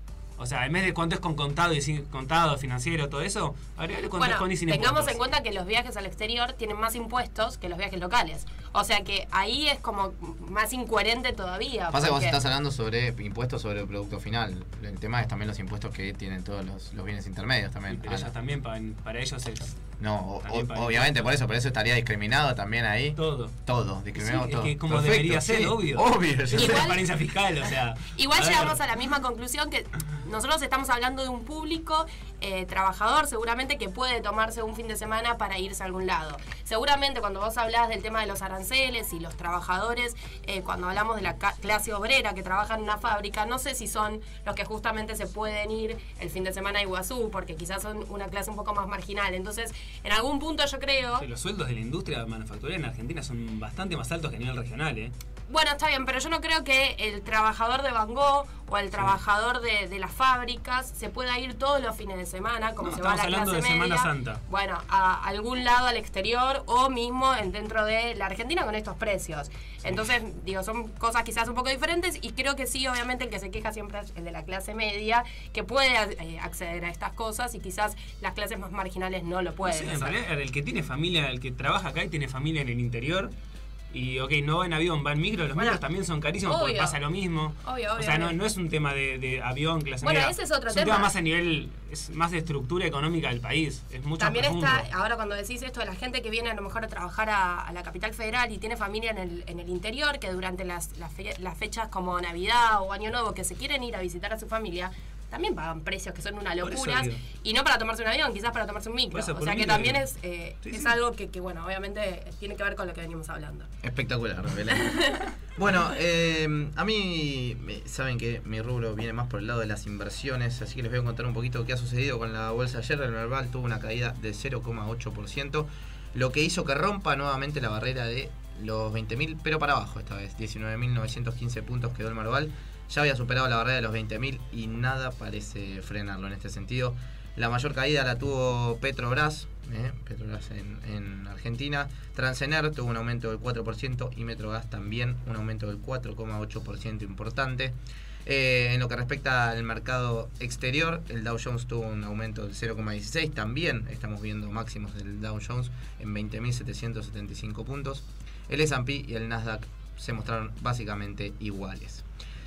O sea, en vez de cuánto es con contado y sin contado, financiero, todo eso, agregale cuánto Bueno, es con y sin tengamos impuestos. en cuenta que los viajes al exterior tienen más impuestos que los viajes locales. O sea que ahí es como más incoherente todavía. Pasa que vos porque- estás hablando sobre impuestos sobre el producto final. El tema es también los impuestos que tienen todos los, los bienes intermedios también. Sí, pero Ah, ellos no. también pagan, para ellos es No, o- también o- pagan obviamente impuestos. por eso, por eso estaría discriminado también ahí. todo. Todo, discriminado Sí, todo. es que como Perfecto, debería ser, sí, obvio. Obvio, yo Es sé. Igual- transparencia fiscal, o sea. Igual a ver. llegamos a la misma conclusión que nosotros estamos hablando de un público eh, trabajador seguramente que puede tomarse un fin de semana para irse a algún lado. Seguramente cuando vos hablás del tema de los aranceles y los trabajadores, eh, cuando hablamos de la ca- clase obrera que trabaja en una fábrica, no sé si son los que justamente se pueden ir el fin de semana a Iguazú, porque quizás son una clase un poco más marginal. Entonces, en algún punto yo creo... Sí, los sueldos de la industria manufacturera en Argentina son bastante más altos que a nivel regional, ¿eh? Bueno, está bien, pero yo no creo que el trabajador de Van Gogh o el trabajador de, de las fábricas se pueda ir todos los fines de semana, como No, se va a la estamos clase hablando de media. Semana Santa. Bueno, a algún lado al exterior o mismo en, dentro de la Argentina con estos precios. Entonces, digo, son cosas quizás un poco diferentes y creo que sí, obviamente el que se queja siempre es el de la clase media, que puede eh, acceder a estas cosas y quizás las clases más marginales no lo pueden Sí, en hacer. realidad, el que tiene familia, el que trabaja acá y tiene familia en el interior, y ok, no va en avión, va en micro, los Bueno, micros también son carísimos porque obvio. pasa lo mismo. Obvio, obvio, o sea, no, obvio. no es un tema de, de avión, clase Bueno, media. ese es otro un tema. tema más a nivel, es más de estructura económica del país. Es mucho También más profundo. está, ahora cuando decís esto de la gente que viene a lo mejor a trabajar a, a la capital federal y tiene familia en el, en el interior, que durante las, las, fe- las fechas como Navidad o Año Nuevo, que se quieren ir a visitar a su familia, también pagan precios que son una Por eso locura. digo. Y no para tomarse un avión, quizás para tomarse un micro. Por eso, O por sea un que micro también digo. es, eh, Sí, es sí. algo que, que, bueno, obviamente tiene que ver con lo que venimos hablando. Espectacular, Belén. Bueno, eh, a mí me- saben que mi rubro viene más por el lado de las inversiones, así que les voy a contar un poquito qué ha sucedido con la bolsa ayer. El Merval tuvo una caída de cero coma ocho por ciento, lo que hizo que rompa nuevamente la barrera de los veinte mil, pero para abajo esta vez, diecinueve mil novecientos quince puntos quedó el Merval. Ya había superado la barrera de los veinte mil y nada parece frenarlo en este sentido. La mayor caída la tuvo Petrobras, eh, Petrobras en, en Argentina. Transener tuvo un aumento del cuatro por ciento y Metrogas también un aumento del cuatro coma ocho por ciento importante. Eh, en lo que respecta al mercado exterior, el Dow Jones tuvo un aumento del cero coma dieciséis. También estamos viendo máximos del Dow Jones en veinte mil setecientos setenta y cinco puntos. El ese and pe y el Nasdaq se mostraron básicamente iguales.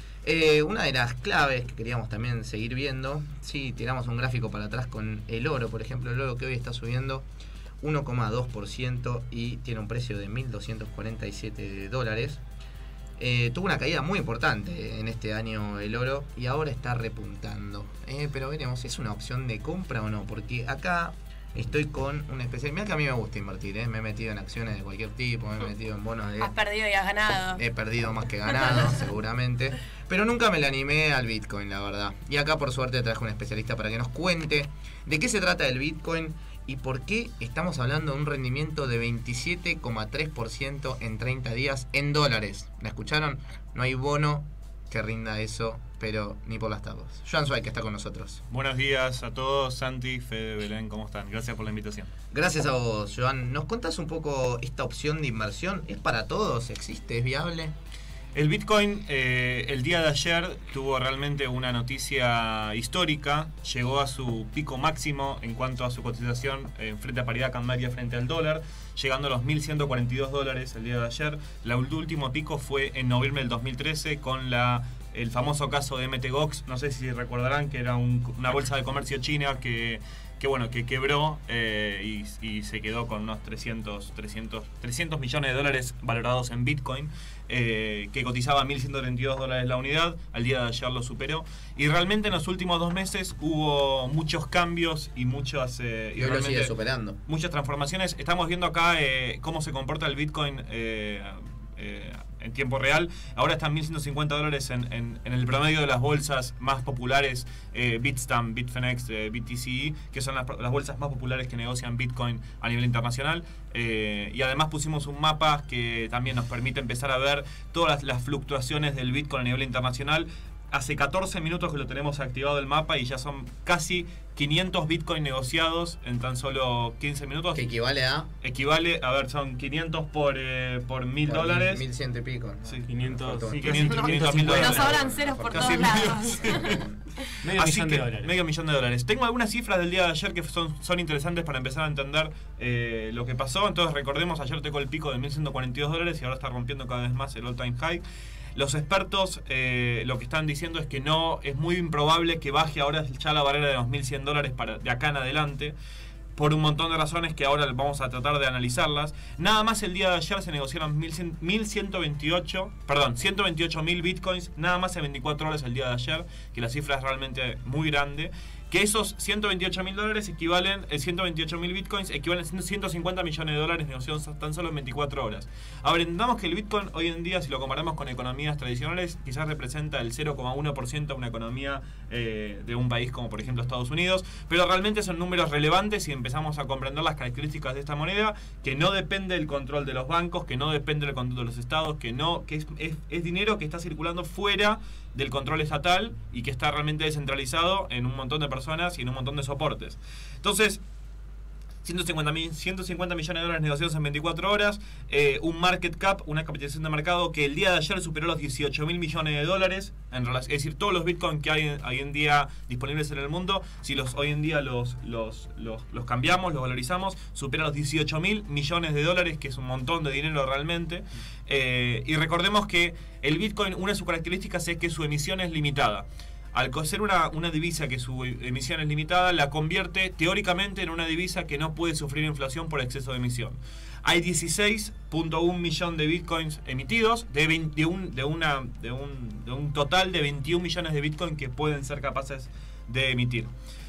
Eh, una de las claves que queríamos también seguir viendo, si tiramos un gráfico para atrás con el oro, por ejemplo, el oro que hoy está subiendo uno coma dos por ciento y tiene un precio de mil doscientos cuarenta y siete dólares. Eh, tuvo una caída muy importante en este año el oro y ahora está repuntando. Eh, pero veremos, ¿es una opción de compra o no? Porque acá estoy con una especie... Mira que a mí me gusta invertir, ¿eh? Me he metido en acciones de cualquier tipo, me he metido en bonos de... Has perdido y has ganado. He perdido más que ganado, seguramente. Pero nunca me le animé al Bitcoin, la verdad. Y acá, por suerte, traje un especialista para que nos cuente de qué se trata el Bitcoin y por qué estamos hablando de un rendimiento de veintisiete coma tres por ciento en treinta días en dólares. ¿Me escucharon? No hay bono que rinda eso, pero ni por las tapas. Joan Zweig, que está con nosotros. Buenos días a todos, Santi, Fede, Belén, ¿cómo están? Gracias por la invitación. Gracias a vos, Joan. ¿Nos contás un poco esta opción de inversión? ¿Es para todos? ¿Existe? ¿Es viable? El Bitcoin eh, el día de ayer tuvo realmente una noticia histórica, llegó a su pico máximo en cuanto a su cotización eh, frente a paridad cambiaria frente al dólar, llegando a los mil ciento cuarenta y dos dólares el día de ayer. El último pico fue en noviembre del dos mil trece con la, el famoso caso de M T Gox, no sé si recordarán que era un- una bolsa de comercio china que que bueno, que quebró eh, y, y se quedó con unos trescientos millones de dólares valorados en Bitcoin, eh, que cotizaba mil ciento treinta y dos dólares la unidad, al día de ayer lo superó, y realmente en los últimos dos meses hubo muchos cambios y muchas eh, y, y lo sigue superando. Muchas transformaciones. Estamos viendo acá eh, cómo se comporta el Bitcoin eh, eh, en tiempo real. Ahora están mil ciento cincuenta dólares en, en, en el promedio de las bolsas más populares, eh, Bitstamp, Bitfinex, eh, B T C E, que son las, las bolsas más populares que negocian Bitcoin a nivel internacional. Eh, y además pusimos un mapa que también nos permite empezar a ver todas las, las fluctuaciones del Bitcoin a nivel internacional. Hace catorce minutos que lo tenemos activado el mapa y ya son casi quinientos Bitcoin negociados en tan solo quince minutos. Que equivale a... Equivale, a ver, son quinientos por, eh, por mil dólares. Mil ciento y pico. ¿No? Sí. quinientos, sí, quinientos, quinientos mil dólares. Nos sobran ceros por Casi todos lados. Medio Así millón que, de dólares. medio millón de dólares. Tengo algunas cifras del día de ayer que son, son interesantes para empezar a entender eh, lo que pasó. Entonces recordemos, ayer tocó el pico de mil ciento cuarenta y dos dólares y ahora está rompiendo cada vez más el all time high. Los expertos eh, lo que están diciendo es que no, es muy improbable que baje ahora ya la barrera de los mil cien dólares para, de acá en adelante, por un montón de razones que ahora vamos a tratar de analizarlas. Nada más el día de ayer se negociaron mil ciento veintiocho, perdón, ciento veintiocho mil bitcoins, nada más en veinticuatro horas el día de ayer, que la cifra es realmente muy grande. Que esos ciento veintiocho mil dólares equivalen, eh, ciento veintiocho mil bitcoins equivalen a ciento cincuenta millones de dólares negociados tan solo en veinticuatro horas. Ahora, entendamos que el Bitcoin hoy en día, si lo comparamos con economías tradicionales, quizás representa el cero coma uno por ciento de una economía eh, de un país como por ejemplo Estados Unidos, pero realmente son números relevantes si empezamos a comprender las características de esta moneda, que no depende del control de los bancos, que no depende del control de los estados, que no que es, es, es dinero que está circulando fuera del control estatal y que está realmente descentralizado en un montón de personas y en un montón de soportes. Entonces, ciento cincuenta millones de dólares negociados en veinticuatro horas, eh, un market cap, una capitalización de mercado que el día de ayer superó los dieciocho mil millones de dólares, en relación, es decir, todos los bitcoins que hay hoy en día disponibles en el mundo, si los hoy en día los, los, los, los cambiamos, los valorizamos, supera los dieciocho mil millones de dólares, que es un montón de dinero realmente. Eh, y recordemos que el Bitcoin, una de sus características es que su emisión es limitada. Al ser una, una divisa que su emisión es limitada, la convierte teóricamente en una divisa que no puede sufrir inflación por exceso de emisión. Hay dieciséis punto uno millón de bitcoins emitidos, de, veinte, de, un, de, una, de, un, de un total de veintiún millones de bitcoins que pueden ser capaces de emitir.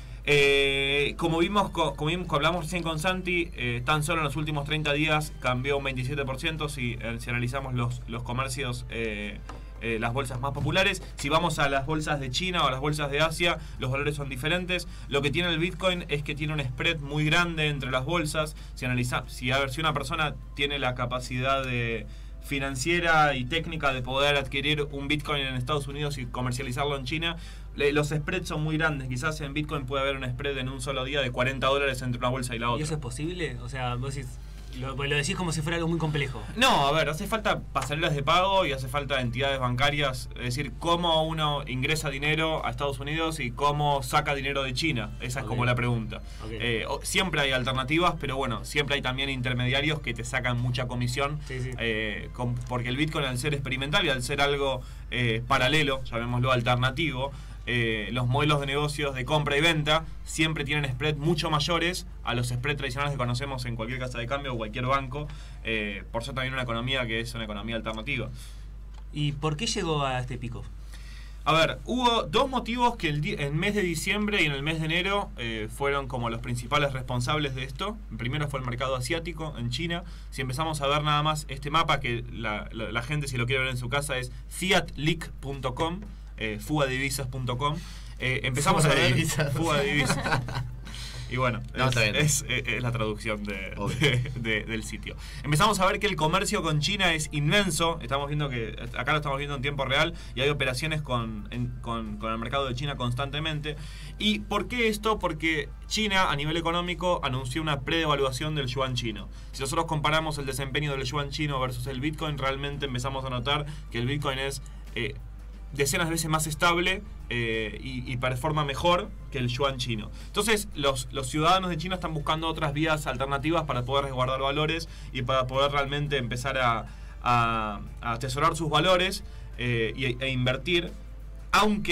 Eh, como vimos, como, como hablamos recién con Santi, eh, tan solo en los últimos treinta días cambió un veintisiete por ciento si, eh, si analizamos los, los comercios, eh, eh, las bolsas más populares. Si vamos a las bolsas de China o a las bolsas de Asia, los valores son diferentes. Lo que tiene el Bitcoin es que tiene un spread muy grande entre las bolsas. Si analiza, si, a ver, si una persona tiene la capacidad de financiera y técnica de poder adquirir un Bitcoin en Estados Unidos y comercializarlo en China, los spreads son muy grandes. Quizás en Bitcoin puede haber un spread en un solo día de cuarenta dólares entre una bolsa y la otra. ¿Y eso es posible? O sea, vos decís, lo, lo decís como si fuera algo muy complejo. No, a ver, hace falta pasarelas de pago y hace falta entidades bancarias. Es decir, cómo uno ingresa dinero a Estados Unidos y cómo saca dinero de China. Esa es okay. como la pregunta. Okay. Eh, siempre hay alternativas, pero bueno, siempre hay también intermediarios que te sacan mucha comisión. Sí, sí. Eh, con, porque el Bitcoin, al ser experimental y al ser algo eh, paralelo, llamémoslo alternativo, Eh, los modelos de negocios de compra y venta siempre tienen spread mucho mayores a los spreads tradicionales que conocemos en cualquier casa de cambio o cualquier banco, eh, por ser también una economía que es una economía alternativa. ¿Y por qué llegó a este pico? A ver, hubo dos motivos que el, el mes de diciembre y en el mes de enero eh, fueron como los principales responsables de esto. El primero fue el mercado asiático en China. Si empezamos a ver nada más este mapa, que la, la, la gente si lo quiere ver en su casa es fiat leak punto com, Eh, fugadivisas punto com. Eh, empezamos fuga a ver divisas. fuga de divisas. Y bueno, no, es, es, es, es la traducción de, de, de, del sitio. Empezamos a ver que el comercio con China es inmenso. Estamos viendo que acá lo estamos viendo en tiempo real y hay operaciones con, en, con, con el mercado de China constantemente. ¿Y por qué esto? Porque China a nivel económico anunció una predevaluación del yuan chino. Si nosotros comparamos el desempeño del yuan chino versus el Bitcoin, realmente empezamos a notar que el Bitcoin es eh, decenas de veces más estable eh, y, y performa mejor que el yuan chino. Entonces los, los ciudadanos de China están buscando otras vías alternativas para poder resguardar valores y para poder realmente empezar a, a, a atesorar sus valores eh, y, e invertir, aunque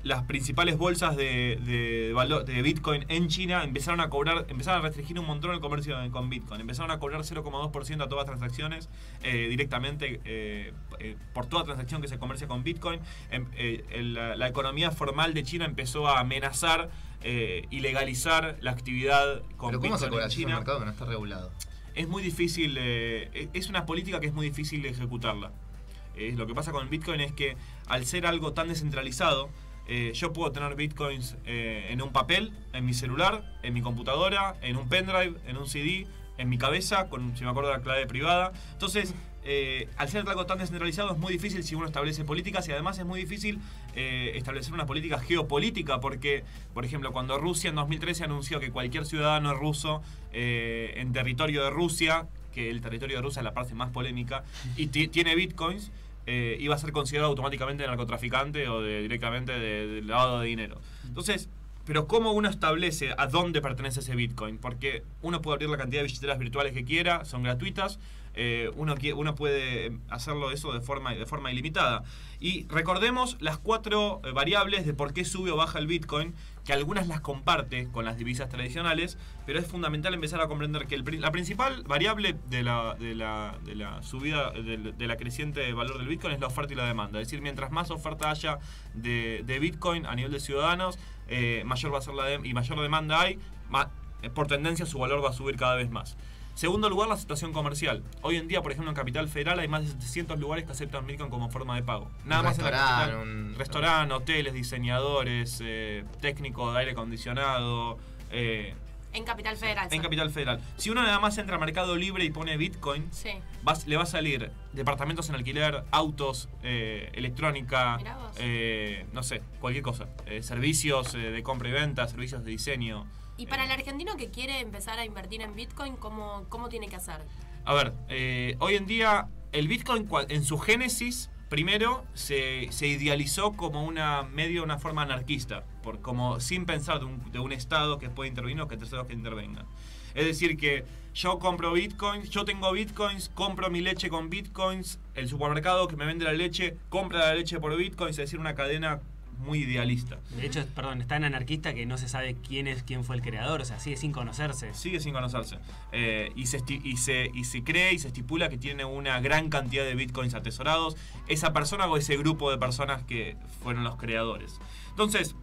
las principales bolsas de, de, valor, de Bitcoin en China empezaron a cobrar, empezaron a restringir un montón el comercio con Bitcoin. Empezaron a cobrar cero coma dos por ciento a todas las transacciones eh, directamente eh, eh, por toda transacción que se comercia con Bitcoin. Eh, eh, el, la, la economía formal de China empezó a amenazar eh, y legalizar la actividad con ¿Pero cómo Bitcoin se cobra en si es un China. mercado que no está regulado? Es muy difícil, eh, es una política que es muy difícil de ejecutarla. Eh, lo que pasa con el Bitcoin es que al ser algo tan descentralizado, eh, yo puedo tener Bitcoins eh, en un papel, en mi celular, en mi computadora, en un pendrive, en un C D, en mi cabeza, con, si me acuerdo, la clave privada. Entonces, eh, al ser algo tan descentralizado es muy difícil si uno establece políticas, y además es muy difícil eh, establecer una política geopolítica, porque, por ejemplo, cuando Rusia en dos mil trece anunció que cualquier ciudadano ruso eh, en territorio de Rusia, que el territorio de Rusia es la parte más polémica, y tiene Bitcoins, eh, iba a ser considerado automáticamente narcotraficante o de, directamente de, de lavado de dinero. Entonces, pero ¿cómo uno establece a dónde pertenece ese Bitcoin? Porque uno puede abrir la cantidad de billeteras virtuales que quiera, son gratuitas, eh, uno, uno puede hacerlo eso de forma, de forma ilimitada. Y recordemos las cuatro variables de por qué sube o baja el Bitcoin, que algunas las comparte con las divisas tradicionales, pero es fundamental empezar a comprender que el, la principal variable de la, de la, de la subida, de, de la creciente valor del Bitcoin es la oferta y la demanda. Es decir, mientras más oferta haya de, de Bitcoin a nivel de ciudadanos, eh, mayor va a ser la de, y mayor demanda hay, más, eh, por tendencia su valor va a subir cada vez más. Segundo lugar, la situación comercial. Hoy en día, por ejemplo, en Capital Federal hay más de setecientos lugares que aceptan Bitcoin como forma de pago. Nada más en la capital. Un... Restaurante, hoteles, diseñadores, eh, técnico de aire acondicionado. Eh, en Capital Federal. En Capital Federal. Si uno nada más entra a Mercado Libre y pone Bitcoin, sí. va, le va a salir departamentos en alquiler, autos, eh, electrónica, eh, no sé, cualquier cosa. Eh, servicios eh, de compra y venta, servicios de diseño. Y para el argentino que quiere empezar a invertir en Bitcoin, ¿cómo, cómo tiene que hacer? A ver, eh, hoy en día el Bitcoin en su génesis, primero se, se idealizó como una medio, una forma anarquista, por, como sin pensar de un, de un Estado que puede intervenir o que terceros que intervengan. Es decir que yo compro Bitcoins, yo tengo Bitcoins, compro mi leche con Bitcoins, el supermercado que me vende la leche compra la leche por Bitcoins, es decir, una cadena muy idealista. De hecho, perdón, es tan anarquista que no se sabe quién es quién fue el creador, o sea, sigue sin conocerse. Sigue sin conocerse. Eh, y, se y, se, y se cree y se estipula que tiene una gran cantidad de bitcoins atesorados esa persona o ese grupo de personas que fueron los creadores. Entonces,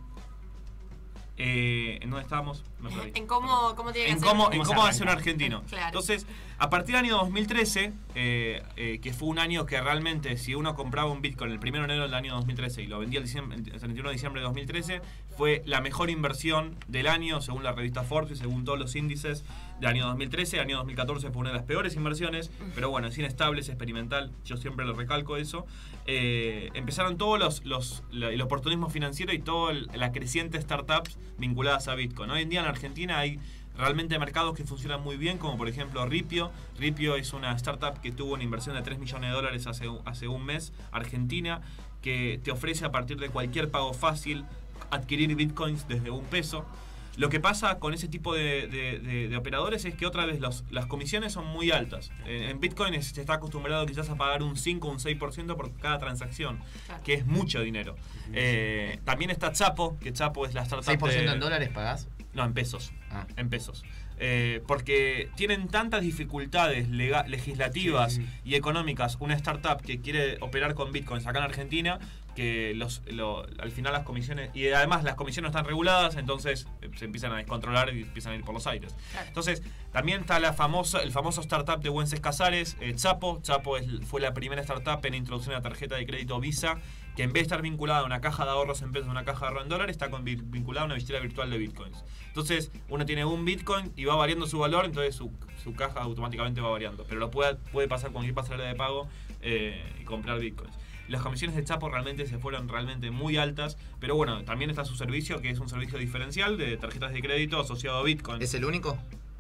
eh, ¿en dónde estábamos? Me perdí. En cómo, cómo tiene que en hacer. Cómo, en cómo hace un argentino. Claro. Entonces, a partir del año dos mil trece, eh, eh, que fue un año que realmente, si uno compraba un Bitcoin el primero de enero del año dos mil trece y lo vendía el, diciembre, el treinta y uno de diciembre de dos mil trece, fue la mejor inversión del año, según la revista Forbes y según todos los índices del año dos mil trece. El año dos mil catorce fue una de las peores inversiones, pero bueno, es inestable, es experimental, yo siempre lo recalco eso. Eh, empezaron todos los, los la, el oportunismo financiero y toda la creciente startups vinculadas a Bitcoin. Hoy en día en Argentina hay realmente mercados que funcionan muy bien, como por ejemplo Ripio. Ripio es una startup que tuvo una inversión de tres millones de dólares hace, hace un mes, Argentina, que te ofrece a partir de cualquier pago fácil adquirir bitcoins desde un peso. Lo que pasa con ese tipo de, de, de, de operadores es que otra vez los, las comisiones son muy altas. En, en Bitcoin se está acostumbrado quizás a pagar un cinco o un seis por ciento por cada transacción, que es mucho dinero. Eh, también está Chapo, que Chapo es la startup ¿seis por ciento de, en dólares pagás? No, en pesos. Ah. En pesos. Eh, porque tienen tantas dificultades lega- legislativas sí, sí. y económicas una startup que quiere operar con bitcoins acá en Argentina, que los, lo, al final las comisiones, y además las comisiones no están reguladas, entonces eh, se empiezan a descontrolar y empiezan a ir por los aires. Claro. Entonces también está la famosa, el famoso startup de Wences Casares, eh, Chapo. Chapo es, fue la primera startup en introducir una tarjeta de crédito Visa, que en vez de estar vinculada a una caja de ahorros en pesos, una caja de ahorros en dólares, está con, vinculada a una billetera virtual de bitcoins. Entonces uno tiene un bitcoin y va variando su valor, entonces su, su caja automáticamente va variando, pero lo puede, puede pasar con cualquier pasarela de pago eh, y comprar bitcoins. Las comisiones de Chapo realmente se fueron realmente muy altas, pero bueno, también está su servicio, que es un servicio diferencial de tarjetas de crédito asociado a Bitcoin. ¿Es el único?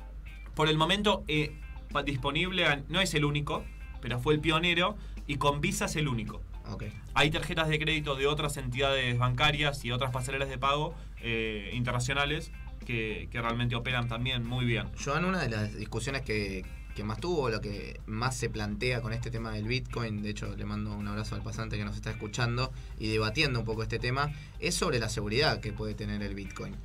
Por el momento eh, disponible, a, no es el único, pero fue el pionero, y con Visa es el único. Okay. Hay tarjetas de crédito de otras entidades bancarias y otras pasarelas de pago eh, internacionales que, que realmente operan también muy bien. Joan, una de las discusiones que, que más tuvo, lo que más se plantea con este tema del Bitcoin, de hecho le mando un abrazo al pasante que nos está escuchando y debatiendo un poco este tema, es sobre la seguridad que puede tener el Bitcoin.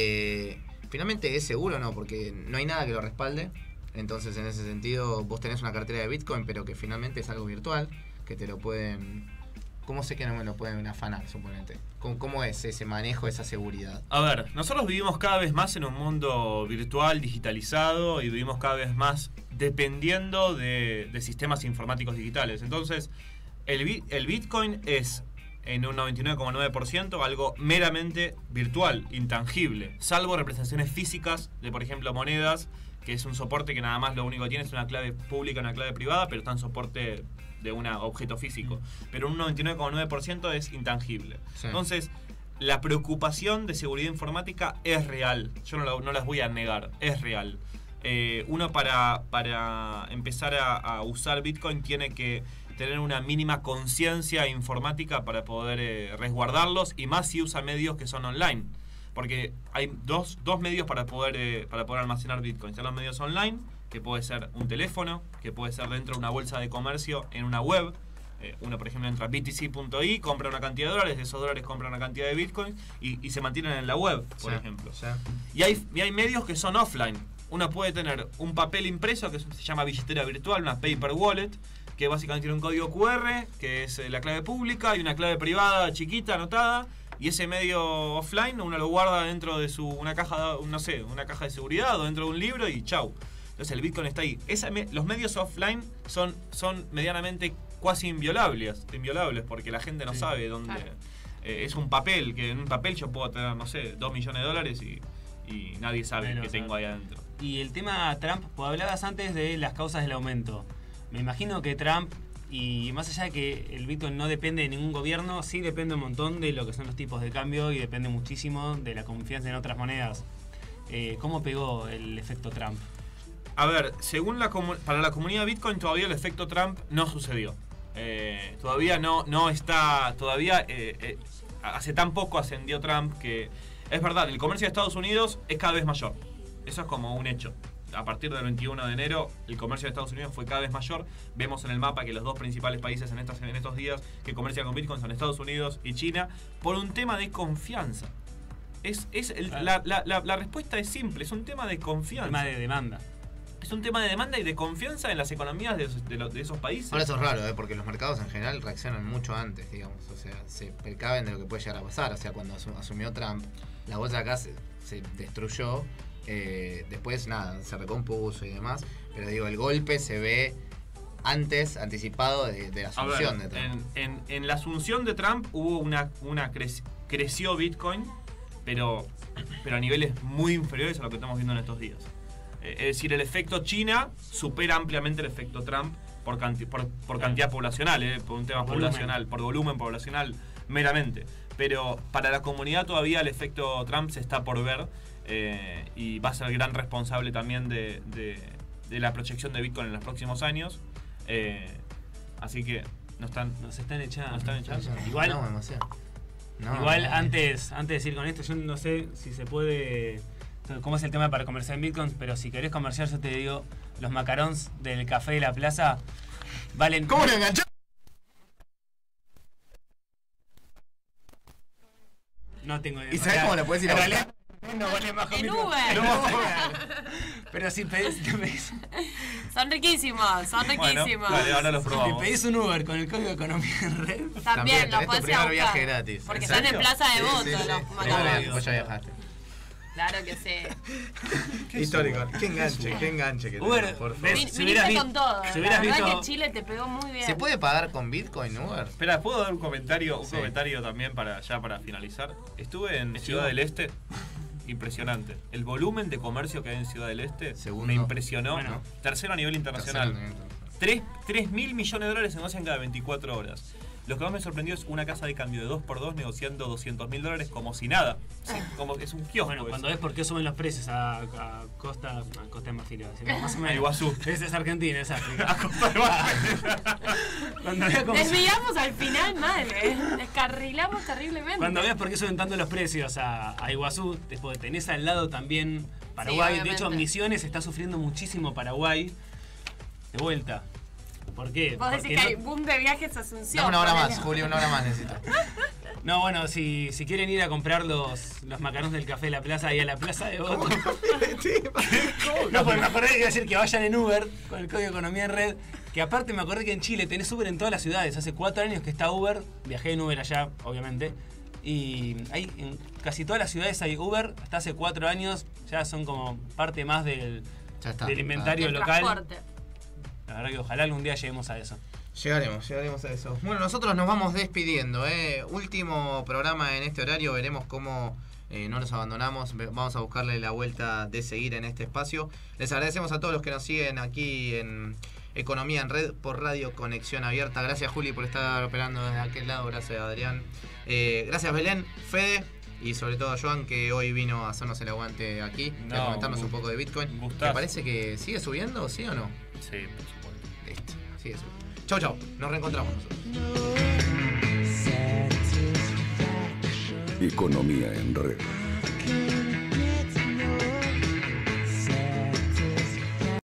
Eh, finalmente, ¿es seguro o no? Porque no hay nada que lo respalde. Entonces, en ese sentido, vos tenés una cartera de Bitcoin, pero que finalmente es algo virtual, que te lo pueden... ¿Cómo sé que no me lo pueden afanar, suponete? ¿Cómo, cómo es ese manejo, esa seguridad? A ver, nosotros vivimos cada vez más en un mundo virtual, digitalizado, y vivimos cada vez más dependiendo de, de sistemas informáticos digitales. Entonces, el, el Bitcoin es, en un noventa y nueve coma nueve por ciento, algo meramente virtual, intangible, salvo representaciones físicas de, por ejemplo, monedas, que es un soporte que nada más lo único que tiene es una clave pública y una clave privada, pero está en soporte de un objeto físico. Pero un noventa y nueve coma nueve por ciento es intangible. Sí. Entonces, la preocupación de seguridad informática es real. Yo no, la, no las voy a negar, es real. Eh, uno para, para empezar a, a usar Bitcoin tiene que tener una mínima conciencia informática para poder eh, resguardarlos, y más si usa medios que son online. Porque hay dos, dos medios para poder, eh, para poder almacenar Bitcoin. Están los medios online, que puede ser un teléfono, que puede ser dentro de una bolsa de comercio en una web. Eh, uno, por ejemplo, entra a B T C punto I, compra una cantidad de dólares, de esos dólares compra una cantidad de Bitcoin y, y se mantienen en la web, por sí, ejemplo. Sí. Y, hay, y hay medios que son offline. Uno puede tener un papel impreso que se llama billetera virtual, una paper wallet, que básicamente tiene un código Q R, que es la clave pública, y una clave privada chiquita, anotada. Y ese medio offline uno lo guarda dentro de su una caja, no sé, una caja de seguridad o dentro de un libro y chau. Entonces el Bitcoin está ahí. Esa, los medios offline son, son medianamente casi inviolables, inviolables porque la gente no sí, sabe dónde. Claro. Eh, es un papel, que en un papel yo puedo tener, no sé, dos millones de dólares y, y nadie sabe bueno, que tengo ahí adentro. Y el tema Trump, pues hablabas antes de las causas del aumento. Me imagino que Trump, y más allá de que el Bitcoin no depende de ningún gobierno, sí depende un montón de lo que son los tipos de cambio y depende muchísimo de la confianza en otras monedas. Eh, ¿Cómo pegó el efecto Trump? A ver, según la para la comunidad Bitcoin todavía el efecto Trump no sucedió. Eh, todavía no, no está, todavía eh, eh, hace tan poco ascendió Trump que es verdad, el comercio de Estados Unidos es cada vez mayor. Eso es como un hecho. A partir del veintiuno de enero el comercio de Estados Unidos fue cada vez mayor. Vemos en el mapa que los dos principales países en, estas, en estos días que comercian con Bitcoin son Estados Unidos y China, por un tema de confianza. Es, es el, la, la, la, la respuesta es simple, es un tema de confianza. Un tema de demanda. Es un tema de demanda y de confianza en las economías de, de, los, de esos países. Ahora eso es raro, ¿eh? Porque los mercados en general reaccionan mucho antes, digamos. O sea, se precaven de lo que puede llegar a pasar. O sea, cuando asumió Trump, la bolsa de acá se, se destruyó. Eh, después, nada, se recompuso y demás. Pero digo, el golpe se ve antes, anticipado de, de la asunción ver, de Trump. En, en, en la asunción de Trump hubo una, una crec, creció Bitcoin, pero, pero a niveles muy inferiores a lo que estamos viendo en estos días. Es decir, el efecto China supera ampliamente el efecto Trump por, canti por, por cantidad poblacional, eh, por un tema por poblacional, volumen. por volumen poblacional meramente. Pero para la comunidad todavía el efecto Trump se está por ver eh, y va a ser el gran responsable también de, de, de la proyección de Bitcoin en los próximos años. Eh, así que nos están, nos están echando. Nos están echando. Igual, no, demasiado. No, igual no, antes, antes de decir con esto, yo no sé si se puede... ¿Cómo es el tema para comerciar en Bitcoin? Pero si querés comerciar, yo te digo, los macarons del café de la plaza valen... ¿Cómo lo enganchás? No tengo idea. ¿Y sabés cómo lo puedes ir a buscar? No vale más en Uber. No, pero si pedís, te pedís... Son riquísimos, son riquísimos. Bueno, vale, ahora los probamos. Si pedís un Uber con el código de economía en red... También, También los podés ir a buscar. Viaje gratis. Porque están en Plaza de Voto sí, sí, sí. los macarons. Vos ya viajaste. Claro que sí. Histórico. Qué enganche, qué enganche que Uber, tenés, por favor. Vin, si viniste con todo. Si la verdad visto... que Chile te pegó muy bien. ¿Se puede pagar con Bitcoin Uber? Espera, ¿puedo dar un comentario, un sí. comentario también para ya para finalizar? Estuve en Ciudad del Este. Impresionante. El volumen de comercio que hay en Ciudad del Este Segundo. me impresionó. Bueno. Tercero a nivel internacional. tres mil millones de dólares se negocian cada veinticuatro horas. Lo que más me sorprendió es una casa de cambio de dos por dos negociando doscientos mil dólares como si nada. Sí, como es un kiosco. Bueno, eso. cuando ves por qué suben los precios a, a Costa, a Costa de Marfil, más o menos. A Iguazú. Esa es Argentina, es África. A Costa de Marfil. Cómo... Desviamos al final mal, ¿eh? Descarrilamos terriblemente. Cuando veas por qué suben tanto los precios a, a Iguazú, después tenés al lado también Paraguay. Sí, de hecho, Misiones está sufriendo muchísimo Paraguay. de vuelta. ¿Por qué? Vos decís Porque que no- hay boom de viajes a Asunción. Dame una hora ponele. más, Julio, una hora más necesito. No, bueno, si, si quieren ir a comprar los, los macarons del Café de la Plaza y a la Plaza de Voto. No, porque me acordé que iba a decir que vayan en Uber con el código Economía en Red. Que aparte me acordé que en Chile tenés Uber en todas las ciudades. Hace cuatro años que está Uber. Viajé en Uber allá, obviamente. Y hay, en casi todas las ciudades hay Uber. Hasta hace cuatro años ya son como parte más del, Ya está. del inventario El local. transporte. La verdad que ojalá algún día lleguemos a eso. Llegaremos, llegaremos a eso. Bueno, nosotros nos vamos despidiendo. ¿eh? Último programa en este horario. Veremos cómo eh, no nos abandonamos. Ve- Vamos a buscarle la vuelta de seguir en este espacio. Les agradecemos a todos los que nos siguen aquí en Economía en Red por Radio Conexión Abierta. Gracias, Juli, por estar operando desde aquel lado. Gracias, Adrián. Eh, gracias, Belén, Fede y sobre todo a Joan, que hoy vino a hacernos el aguante aquí y a No, comentarnos gu- un poco de Bitcoin. gustazo. ¿Te parece que sigue subiendo, sí o no? Sí, por supuesto. Listo, sigue subiendo. Chau, chau. Nos reencontramos nosotros. Economía en Red.